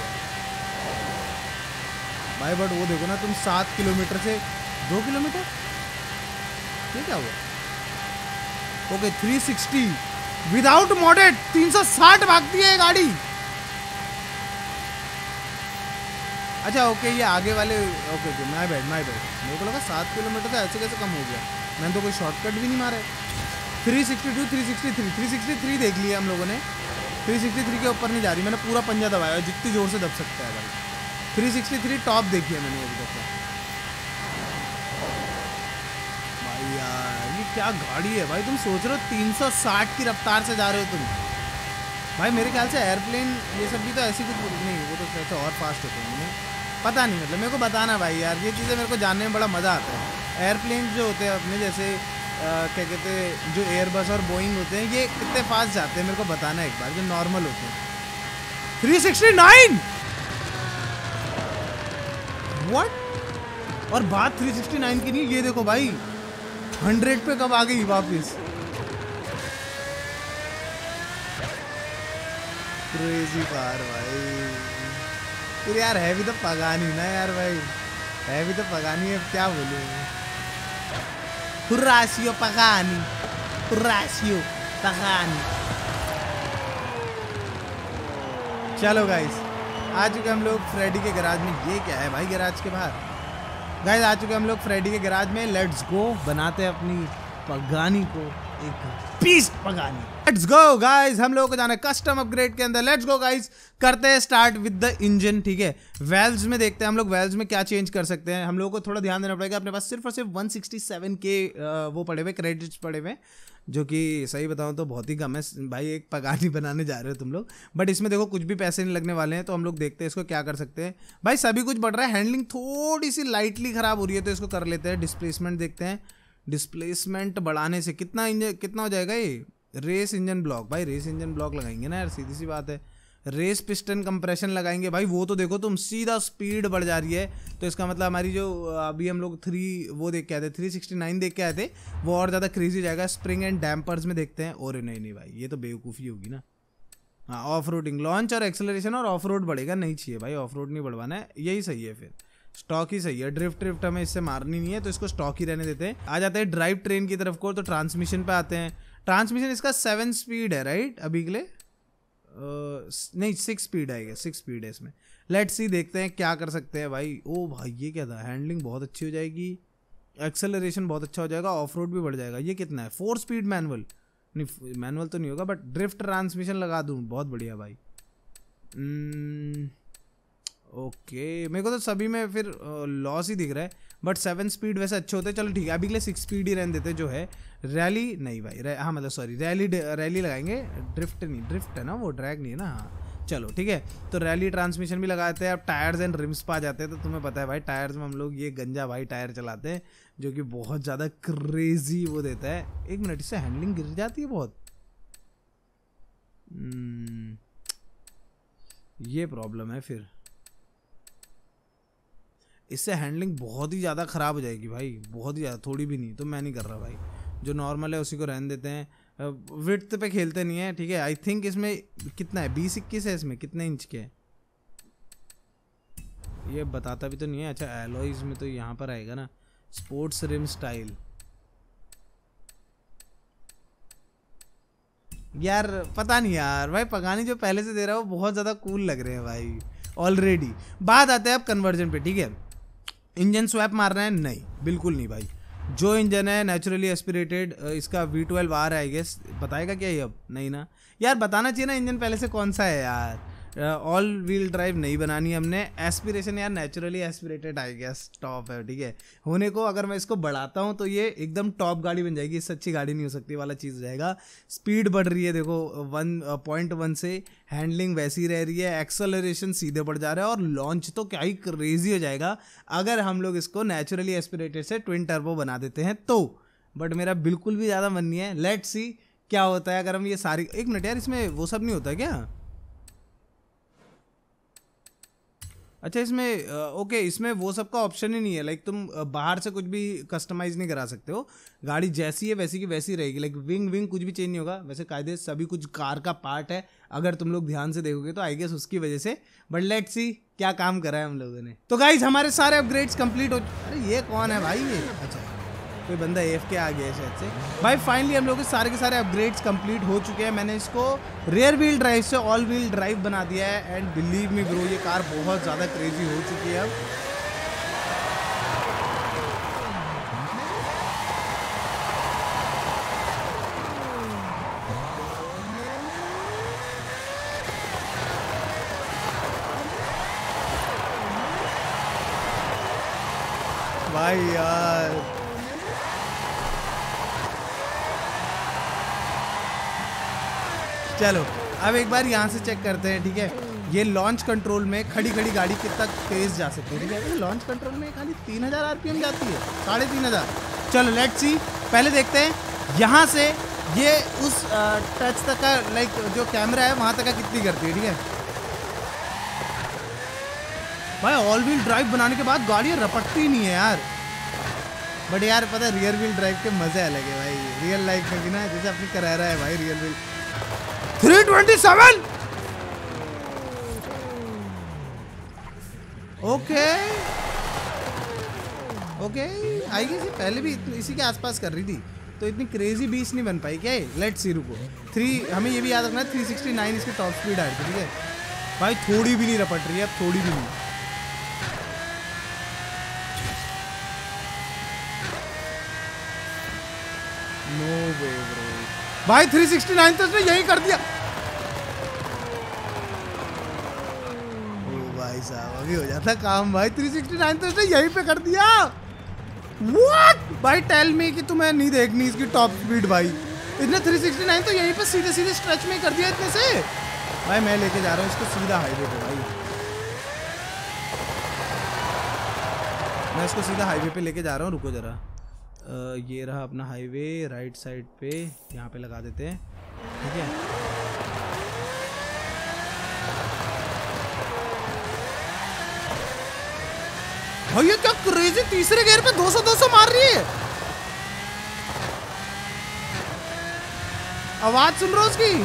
भाई। बट वो देखो ना तुम, 7 किलोमीटर से 2 किलोमीटर, ये क्या हुआ। ओके 360 विदाउट मॉडेड 360 भागती है ये गाड़ी। अच्छा ओके, ये आगे वाले, ओके माय बैड मेरे को लगा 7 किलोमीटर से ऐसे कैसे कम हो गया, मैंने तो कोई शॉर्टकट भी नहीं मारा है। 362 363 देख लिया हम लोगों ने, 363 के ऊपर नहीं जा रही, मैंने पूरा पंजा दबाया जितनी जोर से दब सकता है भाई। 363 टॉप देखी है मैंने अभी तक भाई। यार ये क्या गाड़ी है भाई, तुम सोच रहे हो 360 की रफ्तार से जा रहे हो तुम भाई। मेरे ख्याल से एयरप्लेन ये सब भी तो ऐसी कुछ नहीं, वो तो कैसे और फास्ट होते हैं, पता नहीं, मतलब मेरे को बताना भाई यार, ये चीज़ें मेरे को जानने में बड़ा मज़ा आता है। एयरप्लेन जो होते हैं अपने जैसे क्या कहते हैं, जो एयरबस और बोइंग होते हैं, ये कितने फास्ट जाते हैं मेरे को बताना एक बार, जो नॉर्मल होते हैं। 369 व्हाट, और बात 369 की नहीं, ये देखो भाई 100 पे कब आ गई वापस। क्रेजी कार भाई। फिर यार है भी तो पगानी ना यार भाई, है भी तो पगानी है, क्या बोलूं। Horacio Pagani, Horacio Pagani। चलो गाइस, आ चुके हम लोग फ्रेडी के गैराज में। ये क्या है भाई गैराज के बाहर, गाइस आ चुके हम लोग फ्रेडी के गैराज में। लेट्स गो, बनाते हैं अपनी पगानी को एक beast Pagani. Let's go guys, हम लोगों को जाना है कस्टम अपग्रेड के अंदर। लेट्स गो गाइस, करते हैं स्टार्ट विद द इंजन, ठीक है। वेल्व्स में देखते हैं हम लोग वेल्व्स में क्या चेंज कर सकते हैं। हम लोगों को थोड़ा ध्यान देना पड़ेगा, अपने पास सिर्फ और सिर्फ 167 के वो पड़े हुए क्रेडिट्स पड़े हुए, जो कि सही बताऊं तो बहुत ही कम है भाई। एक पगानी बनाने जा रहे हो तुम लोग, बट इसमें देखो कुछ भी पैसे नहीं लगने वाले हैं। तो हम लोग देखते हैं इसको क्या कर सकते हैं भाई। सभी कुछ बढ़ रहा है, हैंडलिंग थोड़ी सी लाइटली ख़राब हो रही है, तो इसको कर लेते हैं। डिस्प्लेसमेंट देखते हैं, डिस्प्लेसमेंट बढ़ाने से कितना हो जाएगा ये। रेस इंजन ब्लॉक, भाई रेस इंजन ब्लॉक लगाएंगे ना यार, सीधी सी बात है। रेस पिस्टन कंप्रेशन लगाएंगे भाई, वो तो देखो तुम, सीधा स्पीड बढ़ जा रही है। तो इसका मतलब हमारी जो अभी हम लोग 369 देख के आए थे, वो और ज़्यादा क्रेजी जाएगा। स्प्रिंग एंड डैम्पर्स में देखते हैं। और नहीं भाई, ये तो बेवकूफ़ी होगी ना। हाँ, ऑफ रोडिंग, लॉन्च और एक्सेलरेशन और ऑफ रोड बढ़ेगा, नहीं चाहिए भाई, ऑफ रोड नहीं बढ़वाना है, यही सही है। फिर स्टॉक ही सही है, ड्रिफ्ट हमें इससे मारनी नहीं है, तो इसको स्टॉक ही रहने देते हैं। आ जाते हैं ड्राइव ट्रेन की तरफ को, तो ट्रांसमिशन पे आते हैं। ट्रांसमिशन इसका 7 स्पीड है राइट अभी के लिए, नहीं 6 स्पीड है, 6 स्पीड है इसमें। लेट्स सी, देखते हैं क्या कर सकते हैं भाई। ओ भाई ये क्या था, हैंडलिंग बहुत अच्छी हो जाएगी, एक्सेलरेशन बहुत अच्छा हो जाएगा, ऑफ रोड भी बढ़ जाएगा। ये कितना है, 4 स्पीड मैनुअल, नहीं मैनुअल तो नहीं होगा, बट ड्रिफ्ट ट्रांसमिशन लगा दूँ, बहुत बढ़िया भाई। ओके, मेरे को तो सभी में फिर लॉस ही दिख रहा है, बट 7 स्पीड वैसे अच्छे होते हैं। चलो ठीक है, अभी के लिए 6 स्पीड ही रहने देते जो है। रैली नहीं भाई, हाँ मतलब सॉरी, रैली लगाएंगे, ड्रिफ्ट नहीं, ड्रिफ्ट है ना वो, ड्रैग नहीं है ना। हाँ चलो ठीक है, तो रैली ट्रांसमिशन भी लगाते हैं। अब टायर्स एंड रिम्स पा जाते हैं, तो तुम्हें पता है भाई टायर्स में हम लोग ये गंजा भाई टायर चलाते हैं जो कि बहुत ज़्यादा क्रेजी वो देता है। 1 मिनट, इससे हैंडलिंग गिर जाती है बहुत। ये प्रॉब्लम है फिर, इससे हैंडलिंग बहुत ही ज़्यादा ख़राब हो जाएगी भाई, बहुत ही ज़्यादा, थोड़ी भी नहीं। तो मैं नहीं कर रहा भाई, जो नॉर्मल है उसी को रहने देते हैं। विड्थ पे खेलते नहीं है, ठीक है। आई थिंक इसमें कितना है, 20-21 है। इसमें कितने इंच के है ये बताता भी तो नहीं है। अच्छा एलॉयज में तो यहाँ पर आएगा ना, स्पोर्ट्स रिम स्टाइल। यार पता नहीं यार भाई, पगानी जो पहले से दे रहा है वो बहुत ज़्यादा कूल लग रहे हैं भाई ऑलरेडी। बात आते हैं अब कन्वर्जन पे, ठीक है। इंजन स्वैप मारना है? नहीं, बिल्कुल नहीं भाई। जो इंजन है नेचुरली एस्पिरेटेड, इसका V12R है आई गेस। बताएगा क्या ये अब? नहीं ना यार, बताना चाहिए ना इंजन पहले से कौन सा है यार। ऑल व्हील ड्राइव नहीं बनानी हमने। एस्पिरेशन यार naturally aspirated I guess top है, ठीक है। होने को अगर मैं इसको बढ़ाता हूँ तो ये एकदम टॉप गाड़ी बन जाएगी, इससे अच्छी गाड़ी नहीं हो सकती वाला चीज़ रहेगा। स्पीड बढ़ रही है देखो 1.1 से, हैंडलिंग वैसी रह रही है, एक्सेलरेशन सीधे बढ़ जा रहा है, और लॉन्च तो क्या ही क्रेजी हो जाएगा अगर हम लोग इसको नेचुरली एस्पिरेटेड से ट्विन टर्बो बना देते हैं तो। बट मेरा बिल्कुल भी ज़्यादा मन नहीं है, लेट्स सी क्या होता है अगर हम ये सारी। 1 मिनट यार, इसमें वो सब नहीं होता क्या? अच्छा इसमें ओके, इसमें वो सब का ऑप्शन ही नहीं है। लाइक तुम बाहर से कुछ भी कस्टमाइज नहीं करा सकते हो, गाड़ी जैसी है वैसी की वैसी रहेगी। लाइक विंग कुछ भी चेंज नहीं होगा। वैसे कायदे सभी कुछ कार का पार्ट है, अगर तुम लोग ध्यान से देखोगे तो आई गेस उसकी वजह से। बट लेट्स सी क्या काम करा है हम लोगों ने। तो गाइज हमारे सारे अपग्रेड्स कंप्लीट हो। अरे ये कौन है भाई ये? अच्छा कोई बंदा AFK आ गया है शायद से। भाई फाइनली हम लोग के सारे अपग्रेड्स कंप्लीट हो चुके हैं। मैंने इसको रेयर व्हील ड्राइव से ऑल व्हील ड्राइव बना दिया है, एंड बिलीव मी ब्रो ये कार बहुत ज़्यादा क्रेजी हो चुकी है अब। भाई यार चलो अब एक बार यहाँ से चेक करते हैं, ठीक है। ये लॉन्च कंट्रोल में खड़ी गाड़ी कितना तेज जा सकती है, ठीक है। लॉन्च कंट्रोल में खाली 3000 RPM जाती है, 3500। चलो लेट्स सी, पहले देखते हैं यहाँ से ये उस टच तक का, लाइक जो कैमरा है वहाँ तक का कितनी करती है, ठीक है। भाई ऑल व्हील ड्राइव बनाने के बाद गाड़ी रपटती नहीं है यार। बट यार पता है रियर व्हील ड्राइव के मजे अलग है भाई, रियल लाइफ में भी ना, जैसे अपनी Carrera है भाई real wheel. 327 okay I guess पहले भी इसी के आसपास कर रही थी, तो इतनी क्रेजी बीस नहीं बन पाई क्या है। लेट्स सी, रुको 3 हमें ये भी याद रखना है 369 इसकी टॉप स्पीड आ रही थी, ठीक है भाई। थोड़ी भी नहीं रपट रही है अब, थोड़ी भी नहीं। नो वे ब्रो भाई, 369 तो उसने यही कर दिया। ओ भाई साहब अभी हो जाता काम भाई, 369 तो उसने यहीं पे कर दिया। व्हाट भाई, टेल मी कि तुम्हें नहीं देखनी इसकी टॉप स्पीड भाई। इसने 369 तो यहीं पे सीधे स्ट्रेच में कर दिया इतने से। भाई मैं लेके जा रहा हूँ इसको सीधा हाईवे पे भाई, मैं इसको सीधा हाईवे पे लेके जा रहा हूँ। रुको जरा, ये रहा अपना हाईवे, राइट साइड पे यहाँ पे लगा देते हैं, ठीक है। भाई ये क्या क्रेजी, तीसरे गियर पे 200 मार रही है। आवाज सुन रहे हो उसकी?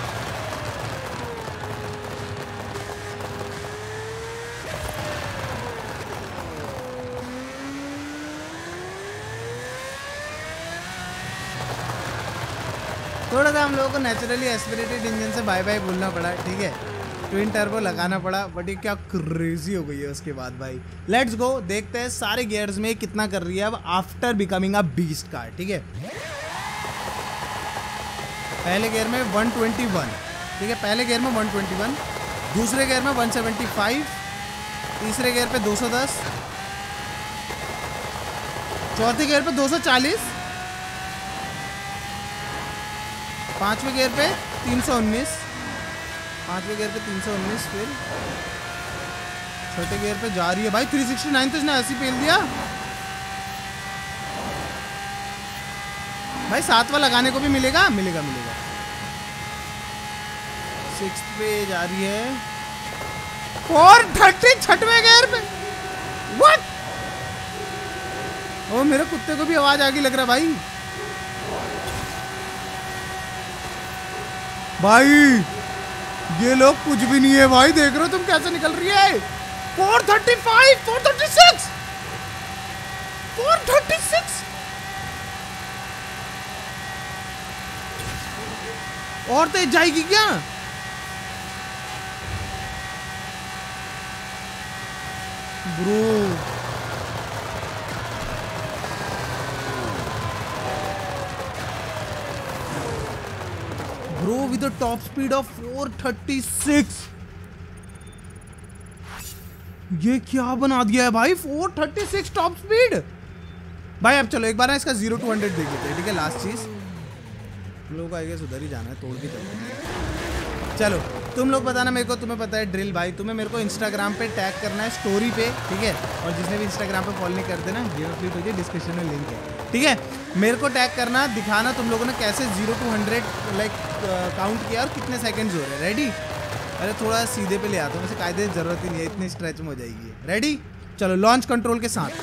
थोड़ा सा हम लोगों को नेचुरली एस्पिरेटेड इंजन से बाय बाय बोलना पड़ा, ठीक है। ट्विन टर्बो लगाना पड़ा, बट ये क्या क्रेजी हो गई है उसके बाद भाई। लेट्स गो, देखते हैं सारे गियर्स में कितना कर रही है अब after becoming a beast car, ठीक है। पहले गियर में 121, ठीक है, पहले गियर में 121, दूसरे गियर में 175, तीसरे गियर पे 210, चौथे गियर पे 240, पांचवें गियर पे 319, 5वें गियर पे 319, फिर छठे गियर पे जा रही है भाई 369, तो इसने ऐसी पेल दिया भाई। 7वां लगाने को भी मिलेगा, मिलेगा मिलेगा। 6 पे जा रही है 430 छठवें गियर पे। व्हाट? ओ मेरे कुत्ते को भी आवाज आ गई लग रहा भाई। भाई ये लोग कुछ भी नहीं है भाई, देख रहे हो तुम कैसे निकल रही है। 435, 436, 436। और तेज जाएगी क्या? Bro bro with a top speed of 436। ये क्या बना दिया है भाई, 436 टॉप स्पीड भाई। अब चलो एक बार ना इसका 0 to 100 देख लेते हैं, ठीक है। लास्ट चीज हम लोगों को आई गेस उधर ही जाना है, तोड़ के चलते। चलो तुम लोग बताना मेरे को, तुम्हें पता है ड्रिल भाई। तुम्हें मेरे को इंस्टाग्राम पे टैग करना है स्टोरी पे, ठीक है। और जिसने भी इंस्टाग्राम पे फॉलो नहीं करते ना, डिस्क्रिप्शन में लिंक है, ठीक है। मेरे को टैग करना, दिखाना तुम लोगों ने कैसे 0 to 100 लाइक काउंट किया और कितने सेकंड्स हो रहे हैं। रेडी? अरे थोड़ा सीधे पे ले आता हूँ, वैसे कायदे जरूरत ही नहीं है, इतनी स्ट्रेच में हो जाएगी। रेडी? चलो लॉन्च कंट्रोल के साथ।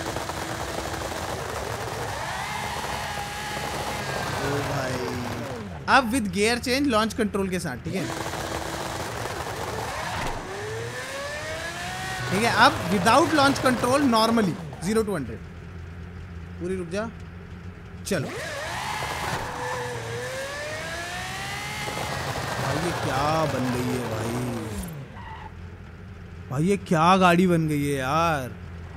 ओ भाई अब with gear change launch control के साथ, ठीक है। ठीक है अब without launch control normally 0 to 100। पूरी रुक जा, चलो भाई ये क्या बन गई है भाई, भाई ये क्या गाड़ी बन गई है यार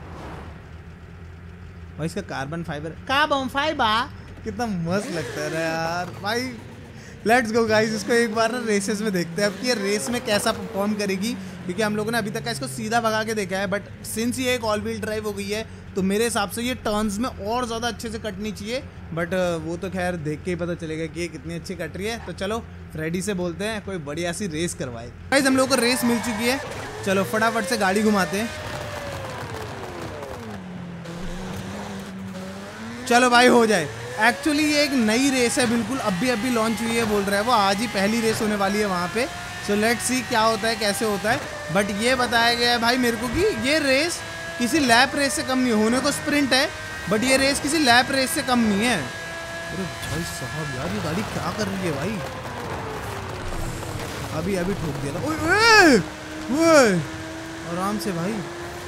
भाई। इसका कार्बन फाइबर कितना मस्त लगता है यार भाई। लेट्स गो गाइस, इसको एक बार ना रेसेस में देखते हैं अब कि ये रेस में कैसा परफॉर्म करेगी, क्योंकि हम लोगों ने अभी तक का इसको सीधा भगा के देखा है। बट सिंस ये एक ऑल व्हील ड्राइव हो गई है तो मेरे हिसाब से ये टर्न्स में और ज़्यादा अच्छे से कटनी चाहिए। बट वो तो खैर देख के ही पता चलेगा कि ये कितनी अच्छी कट रही है। तो चलो फ्रेडी से बोलते हैं कोई बढ़िया सी रेस करवाए। गाइस हम लोगों को रेस मिल चुकी है, चलो फटाफट से गाड़ी घुमाते हैं। चलो भाई हो जाए। एक्चुअली ये एक नई रेस है, बिल्कुल अभी लॉन्च हुई है बोल रहा है वो, आज ही पहली रेस होने वाली है वहाँ पे। सो लेट्स सी क्या होता है कैसे होता है। बट ये बताया गया है भाई मेरे को कि ये रेस किसी लैप रेस से कम नहीं, होने को स्प्रिंट है बट ये रेस किसी लैप रेस से कम नहीं है। अरे भाई साहब यार ये गाड़ी क्या कर रही है भाई, अभी ठोक दिया था। ओए आराम से भाई,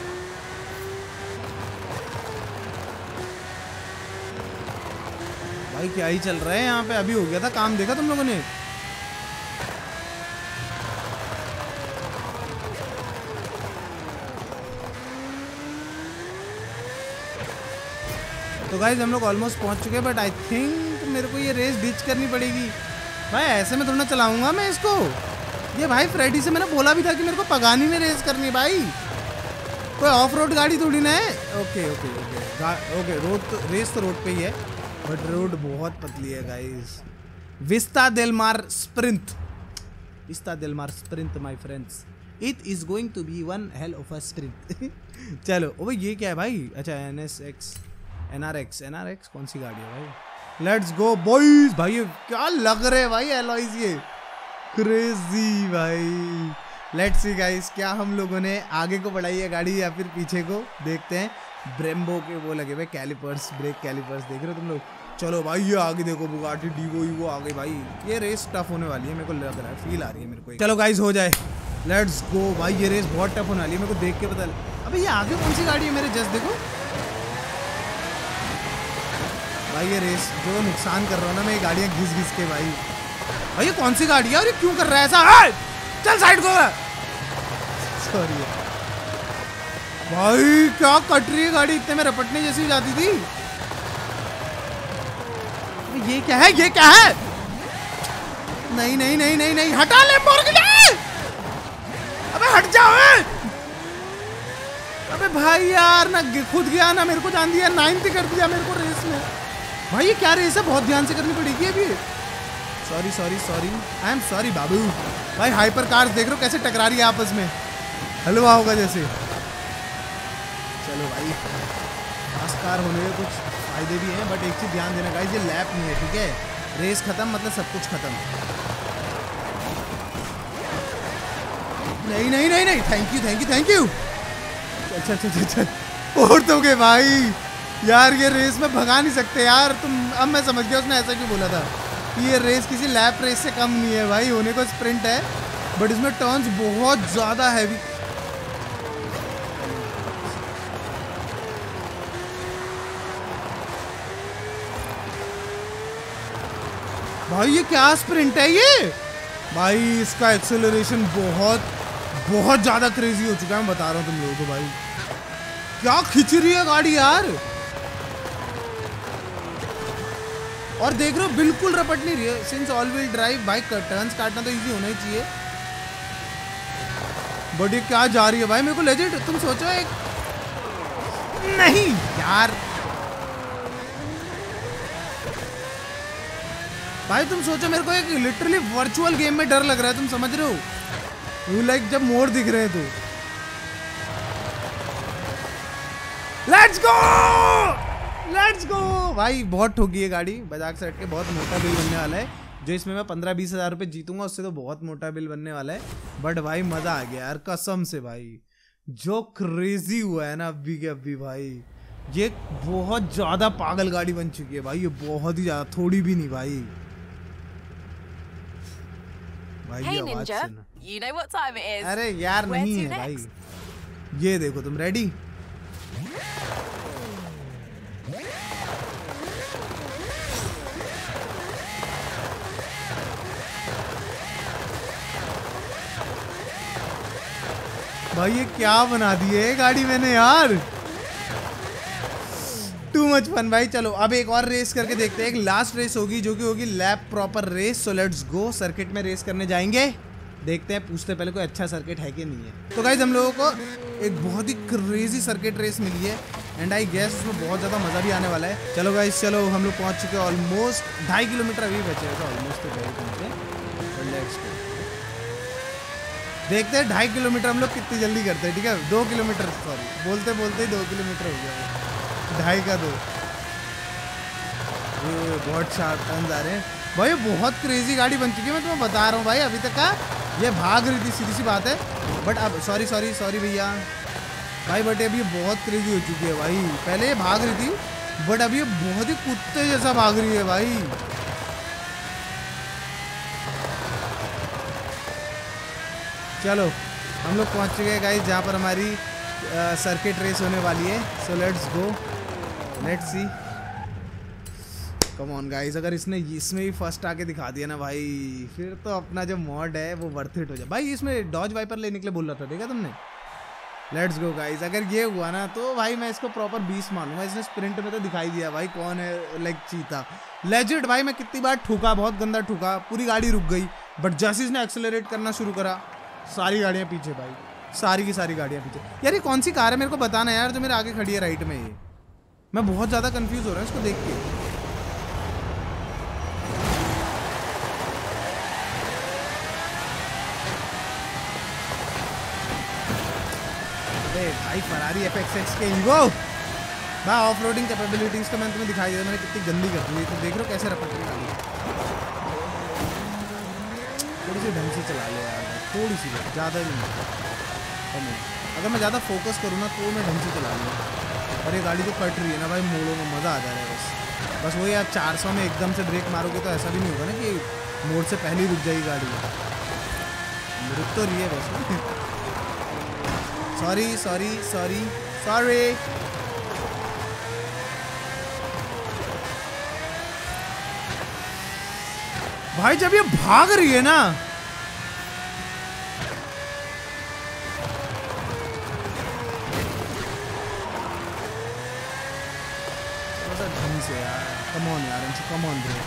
भाई क्या ही चल रहा है यहाँ पे। अभी हो गया था काम, देखा तुम लोगों ने? तो गाइस हम लोग ऑलमोस्ट पहुंच चुके हैं, बट आई थिंक मेरे को ये रेस डिच करनी पड़ेगी भाई। ऐसे में थोड़ा चलाऊंगा मैं इसको। ये भाई फ्रेडी से मैंने बोला भी था कि मेरे को पगानी में रेस करनी है भाई, कोई ऑफ रोड गाड़ी थोड़ी ना है। ओके रोड तो रेस तो रोड पे ही है बट रोड बहुत पतली है guys. Vista Del Mar sprint my friends, it is going to be one hell of a sprint. चलो ओ ये क्या है भाई? अच्छा NRX कौन सी गाड़ी है भाई? Let's go boys. भाई ये क्या लग रहे हैं भाई एलॉयज, ये क्रेजी भाई। लेट्स सी गाइस क्या हम लोगों ने आगे को बढ़ाई है गाड़ी या फिर पीछे को, देखते हैं। ब्रेम्बो के वो लगे भाई कैलिपर्स, ब्रेक कैलिपर्स देख रहे हो तुम लोग। चलो भाई ये आगे देखो बुगाटी डीवो आ गई भाई। ये रेस टफ होने वाली है, मेरे को लग रहा है, फील आ रही है मेरे को। चलो गाइस हो जाए, लेट्स गो भाई। ये रेस बहुत टफ होने वाली है, मेरे को देख के पता। अबे ये आगे कौन सी गाड़ी है मेरे? जस्ट देखो भाई ये रेस जो नुकसान कर रहा हूँ ना मैं, ये गाड़ियाँ घिस के भाई ये कौन सी गाड़ी है और ये क्यों कर रहा है ऐसा? चल साइड को। सॉरी भाई क्या कट रही है गाड़ी, इतने में रपटने जैसी जाती थी। ये क्या है? नहीं हटा ले बोर्गले। अबे हट जाओ। अबे भाई यार ना खुद गया ना मेरे को जान दिया, 9th कर दिया मेरे को रेस में। भाई ये क्या रेस है, बहुत ध्यान से करनी पड़ेगी अभी। सॉरी आई एम सॉरी बाबू। भाई हाइपर कार्स देख रहे हो कैसे टकरा रही है आपस में, हलवा होगा जैसे। चलो भाई, फास्ट कार होने के कुछ फायदे भी हैं, बट एक चीज़ ध्यान देना गाइस, ये लैप नहीं है, ठीक है? रेस खत्म मतलब सब कुछ खत्म। नहीं नहीं नहीं नहीं, thank you thank you thank you. चल चल चल चल, और तो गए भाई यार, ये रेस में भगा नहीं सकते यार तुम। अब मैं समझ गया उसने ऐसा क्यों बोला था कि ये रेस किसी लैप रेस से कम नहीं है भाई, होने को स्प्रिंट है बट इसमें टर्न्स बहुत ज़्यादा हैवी। भाई ये क्या स्प्रिंट है ये भाई, इसका एक्सेलरेशन बहुत बहुत ज़्यादा क्रेजी हो चुका है, मैं बता रहा हूँ तुम लोगों को भाई, क्या खिंच रही है गाड़ी यार। और देख रहे हो बिल्कुल रपट नहीं रही है, सिंस ऑल व्हील ड्राइव भाई टर्न्स काटना तो इजी होना ही चाहिए, बट ये क्या जा रही है भाई, मेरे को लेजिट तुम सोचो एक, नहीं यार भाई तुम सोचो, मेरे को एक लिटरली वर्चुअल गेम में डर लग रहा है, तुम समझ रहे हो, लाइक जब मोड़ दिख रहे हैं तो। लेट्स गो लेट्स गो भाई, बहुत ठोकी है गाड़ी बजाज से हट के, बहुत मोटा बिल बनने वाला है, जो इसमें मैं 15-20 हज़ार रुपये जीतूंगा उससे तो बहुत मोटा बिल बनने वाला है, बट भाई मजा आ गया यार कसम से भाई, जो क्रेजी हुआ है ना अभी के अभी भाई, ये बहुत ज्यादा पागल गाड़ी बन चुकी है भाई, ये बहुत ही ज्यादा, थोड़ी भी नहीं भाई। भाई Hey ये आवाज Ninja, सुना। you know what time it is. अरे यार Where नहीं to है भाई, next? ये देखो तुम रेडी, भाई ये क्या बना दी है गाड़ी मैंने यार, टू मच फन भाई। चलो अब एक और रेस करके देखते हैं, एक लास्ट रेस होगी जो कि होगी lap proper race, so let's go, circuit में रेस करने जाएंगे, देखते हैं, पूछते पहले कोई अच्छा सर्किट है कि नहीं है। तो गाइज हम लोगों को एक बहुत ही क्रेजी सर्किट रेस मिली है एंड आई गेस उसमें बहुत ज़्यादा मज़ा भी आने वाला है। चलो गाइज चलो, हम लोग पहुँच चुके हैं, ऑलमोस्ट 2.5 किलोमीटर अभी बचे हैं, तो ऑलमोस्ट तो गए पहुँचे, लेट्स गो देखते हैं 2.5 किलोमीटर हम लोग कितनी जल्दी करते हैं, ठीक है? 2 किलोमीटर, सॉरी बोलते बोलते ही 2 किलोमीटर हो गया, 2.5 का 2, ये बहुत शार्प टर्न्स आ रहे हैं भाई, बहुत क्रेजी गाड़ी बन चुकी है, मैं तुम्हें बता रहा हूँ भाई, अभी तक का ये भाग रही थी सीधी सी बात है, बट अब सॉरी सॉरी सॉरी भैया भाई, बट अभी बहुत क्रेजी हो चुकी है भाई, पहले ये भाग रही थी बट अभी ये बहुत ही कुत्ते जैसा भाग रही है भाई। चलो हम लोग पहुंच चुके हैं गाइस जहाँ पर हमारी सर्किट रेस होने वाली है, so let's go, let's see, come on guys, अगर इसने इसमें ही फर्स्ट आके दिखा दिया ना भाई, फिर तो अपना जो मॉड है वो वर्थ इट हो जाए भाई। इसमें डॉज वाइपर लेने के लिए बोल रहा था, देखा तुमने? लेट्स गो गाइस, अगर ये हुआ ना तो भाई मैं इसको प्रॉपर 20 मानूंगा, इसने स्प्रिंट में तो दिखाई दिया भाई कौन है लाइक चीता, लेजिट भाई, मैं कितनी बार ठुका, बहुत गंदा ठुका, पूरी गाड़ी रुक गई, बट जैसे इसने एक्सेलरेट करना शुरू करा सारी गाड़ियाँ पीछे भाई, सारी की सारी गाड़ियाँ पीछे। यार ये कौन सी कार है मेरे को बताना यार, जो मेरे आगे खड़ी है राइट में, ये मैं बहुत ज़्यादा कंफ्यूज हो रहा हूँ इसको देख के। अरे भाई फरारी FXX के ईगो भाई, ऑफ रोडिंग कैपेबिलिटीज तो मैंने तुम्हें दिखाई दिया, मैंने कितनी गंदी कर दी, तो देख रहे हो कैसे रपट रही गाड़ी, थोड़ी सी ढंग से चला लो यार, थोड़ी सी, ज़्यादा नहीं, अगर मैं ज़्यादा फोकस करूँ ना तो मैं ढंग से चला लूँ, और ये गाड़ी जो कट रही है ना भाई मोड़ों में, मज़ा आ जा रहा है बस वही, आप 400 में एकदम से ब्रेक मारोगे तो ऐसा भी नहीं होगा ना कि मोड़ से पहले ही रुक जाएगी गाड़ी, रुक तो रही है बस। सॉरी सॉरी सॉरी सॉरी, भाई जब ये भाग रही है ना, ढंग से यार, कम ऑन यार, come on bro,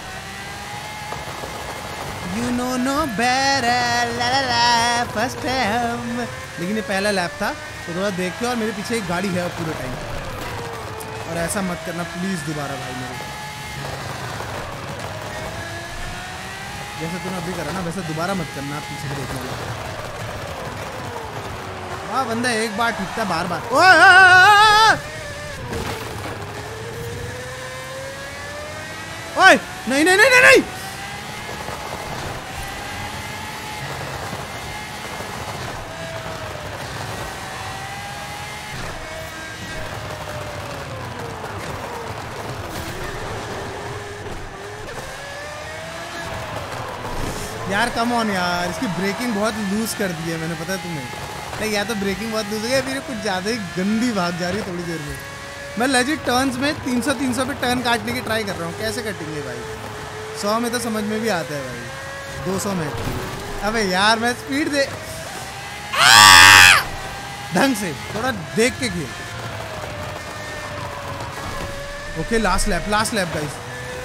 you know better, ला ला ला फर्स्ट टाइम, लेकिन ये पहला लैप था तो थोड़ा देख के, और मेरे पीछे एक गाड़ी है पूरे टाइम, और ऐसा मत करना प्लीज दोबारा भाई मेरे। जैसे तूने अभी करा ना वैसे दोबारा मत करना, पीछे से देखने वाला। वाह बंदा एक बार ठुकता बार बार। ओए नहीं नहीं नहीं नहीं नहीं यार कम ऑन यार, इसकी ब्रेकिंग बहुत लूज कर दी है मैंने, पता है तुम्हें? नहीं या तो ब्रेकिंग बहुत लूज हो गई, फिर कुछ ज़्यादा ही गंदी भाग जा रही है थोड़ी देर में। मैं लेजिट टर्न्स में 300 पे टर्न काटने की ट्राई कर रहा हूँ, कैसे कटेंगे भाई? 100 में तो समझ में भी आता है भाई, 200 में। अबे यार मैं स्पीड दे ढंग से थोड़ा देख के खेल। Okay last lap guys.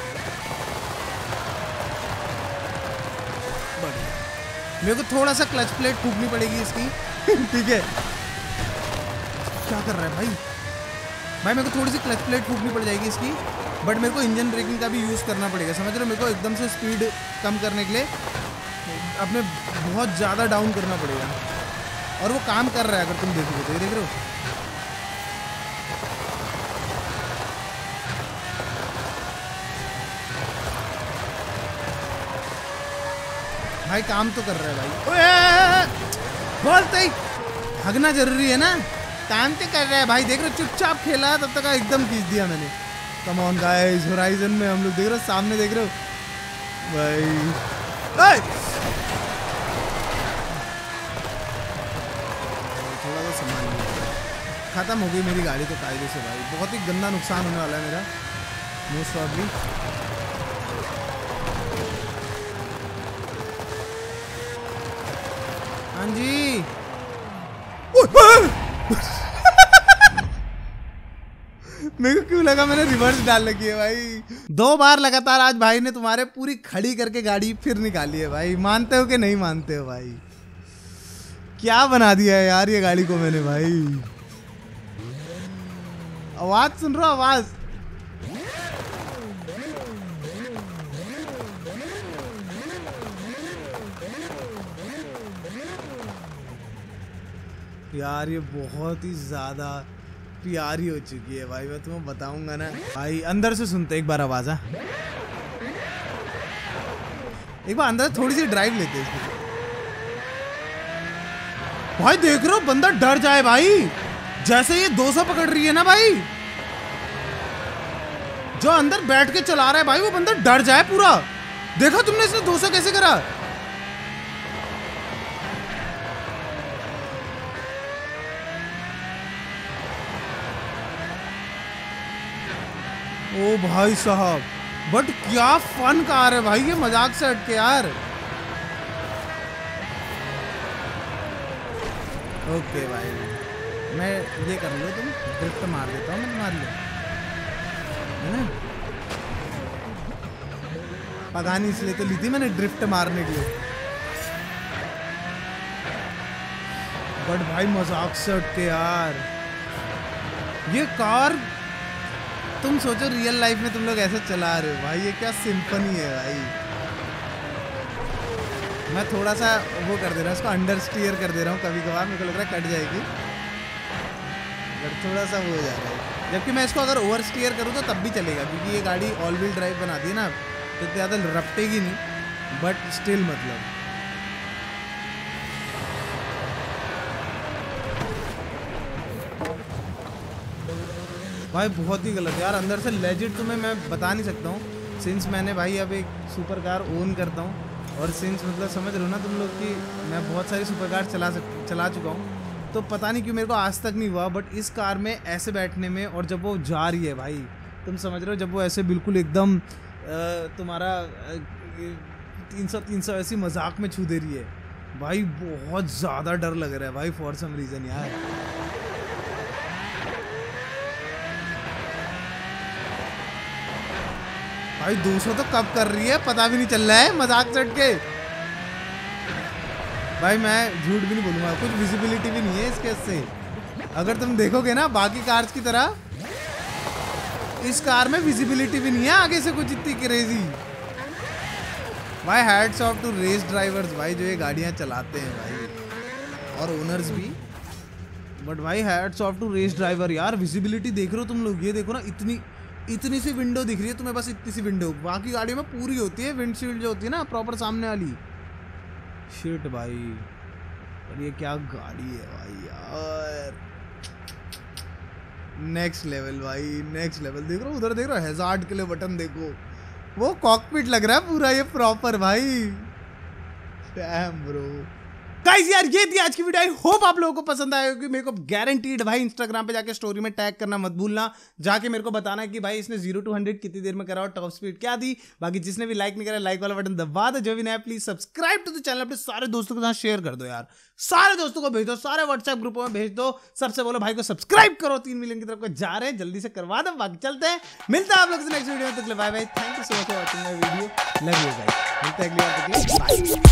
मेरे को थोड़ा सा क्लच प्लेट फूकनी पड़ेगी इसकी। ठीक है क्या कर रहा है भाई? भाई मेरे को थोड़ी सी क्लच प्लेट फूकनी पड़ जाएगी इसकी, बट मेरे को इंजन ब्रेकिंग का भी यूज़ करना पड़ेगा, समझ रहे हो? मेरे को एकदम से स्पीड कम करने के लिए अपने बहुत ज़्यादा डाउन करना पड़ेगा, और वो काम कर रहा है अगर तुम देखोगे तो। ये देख रहे हो भाई, काम तो कर रहा है भाई। बोलते ही भागना जरूरी है ना, काम तो कर रहा है भाई। देख रहे हो चुपचाप खेला तब तक एकदम खींच दिया मैंने। कम ऑन गाइस, होराइजन में हम लोग देख रहे हो, सामने देख रहे हो भाई। थोड़ा सा सामान खत्म हो गई मेरी गाड़ी तो कायदे से भाई, बहुत ही गंदा नुकसान होने वाला है मेरा मोस्ट प्रॉब्ली। हाँ जी मेरे को क्यों लगा मैंने रिवर्स डाल रखी है भाई। 2 बार लगातार आज भाई ने तुम्हारे पूरी खड़ी करके गाड़ी फिर निकाली है भाई। मानते हो कि नहीं मानते हो भाई? क्या बना दिया है यार ये गाड़ी को मैंने भाई। आवाज सुन रहा हो? आवाज यार ये बहुत ही ज्यादा प्यारी हो चुकी है भाई, मैं तुम्हें बताऊंगा ना भाई। अंदर से सुनते एक बार आवाज। एक बार अंदर थोड़ी सी ड्राइव लेते इसमें भाई। देख रहे हो बंदा डर जाए भाई, जैसे ये 200 पकड़ रही है ना भाई, जो अंदर बैठ के चला रहा है भाई वो बंदा डर जाए पूरा। देखो तुमने इसने 200 कैसे करा? ओ भाई साहब, बट क्या फन कार है भाई ये, मजाक से हटके यार। ओके भाई मैं ये कर लो, तुम ड्रिफ्ट मार देता हूँ मैं तुम्हारे लिए, है ना? पगानी इसलिए तो ली थी मैंने ड्रिफ्ट मारने के लिए, बट भाई मजाक से हटके यार ये कार। तुम सोचो रियल लाइफ में तुम लोग ऐसे चला रहे हो भाई, ये क्या सिंफनी है भाई। मैं थोड़ा सा वो कर दे रहा हूँ, इसको अंडर स्टीयर कर दे रहा हूँ कभी कभार, मेरे को लग रहा है कट जाएगी, बट थोड़ा सा वो हो जा रहा है। जबकि मैं इसको अगर ओवर स्टीयर करूँ तो तब भी चलेगा, क्योंकि ये गाड़ी ऑल व्हील ड्राइव बना दी है ना, तो ज़्यादा रपटेगी नहीं, बट स्टिल मतलब भाई बहुत ही गलत यार। अंदर से लेजिट तुम्हें मैं बता नहीं सकता हूँ, सिंस मैंने भाई अब एक सुपर कार ओन करता हूँ, और सिंस मतलब समझ रहे हो ना तुम लोग कि मैं बहुत सारी सुपर कार चला चुका हूँ, तो पता नहीं क्यों मेरे को आज तक नहीं हुआ, बट इस कार में ऐसे बैठने में, और जब वो जा रही है भाई, तुम समझ रहे हो, जब वो ऐसे बिल्कुल एकदम तुम्हारा 300 ऐसी मजाक में छू दे रही है भाई, बहुत ज़्यादा डर लग रहा है भाई फॉर सम रीज़न यार। भाई 200 तो कब कर रही है पता भी नहीं चल रहा है, मजाक चढ़ के भाई। मैं झूठ भी नहीं बोलूँगा, कुछ विजिबिलिटी भी नहीं है इसके से। अगर तुम देखोगे ना बाकी कार्स की तरह, इस कार में विजिबिलिटी भी नहीं है आगे से कुछ इतनी क्रेजी। भाई hats off to race drivers भाई जो ये गाड़ियाँ चलाते हैं भाई, और ओनर्स भी। बट भाई hats off to race driver यार। विजिबिलिटी देख रहे हो तुम लोग, ये देखो ना, इतनी सी विंडो दिख रही है तुम्हें, बस इतनी सी विंडो। बाकी गाड़ियों में पूरी होती है विंडशील्ड जो होती है ना प्रॉपर सामने वाली। शिट भाई, और ये क्या गाड़ी है भाई यार, नेक्स्ट लेवल भाई, नेक्स्ट लेवल। देख रहा हूँ उधर, देख रहा हूँ हैजार्ड के लिए बटन देखो, वो कॉकपिट लग रहा है पूरा ये प्रॉपर भाई। Damn bro. गाइस यार ये थी आज की वीडियो। आई होप आप लोगों को पसंद आया होगी। मेरे को गारंटीड भाई इंस्टाग्राम पे जाके स्टोरी में टैग करना मत भूलना, जाके मेरे को बताना है कि भाई इसने 0 to 100 कितनी देर में करा और टॉप स्पीड क्या थी। बाकी जिसने भी लाइक नहीं करा, लाइक वाला बटन दबा दो। जो भी नया please subscribe to the channel, अपने सारे दोस्तों के साथ शेयर कर दो यार, सारे दोस्तों को भेज दो, सारे व्हाट्सएप ग्रुपों में भेज दो, सबसे बोलो भाई को सब्सक्राइब करो। 3 मिलियन की तरफ को जा रहे हैं, जल्दी से करवा दो। बाकी चलते हैं, मिलता है आप लोग से नेक्स्ट वीडियो में। तक bye bye, thank you so much for watching my video, love you guys. मिलते हैं अगली बार, बाय।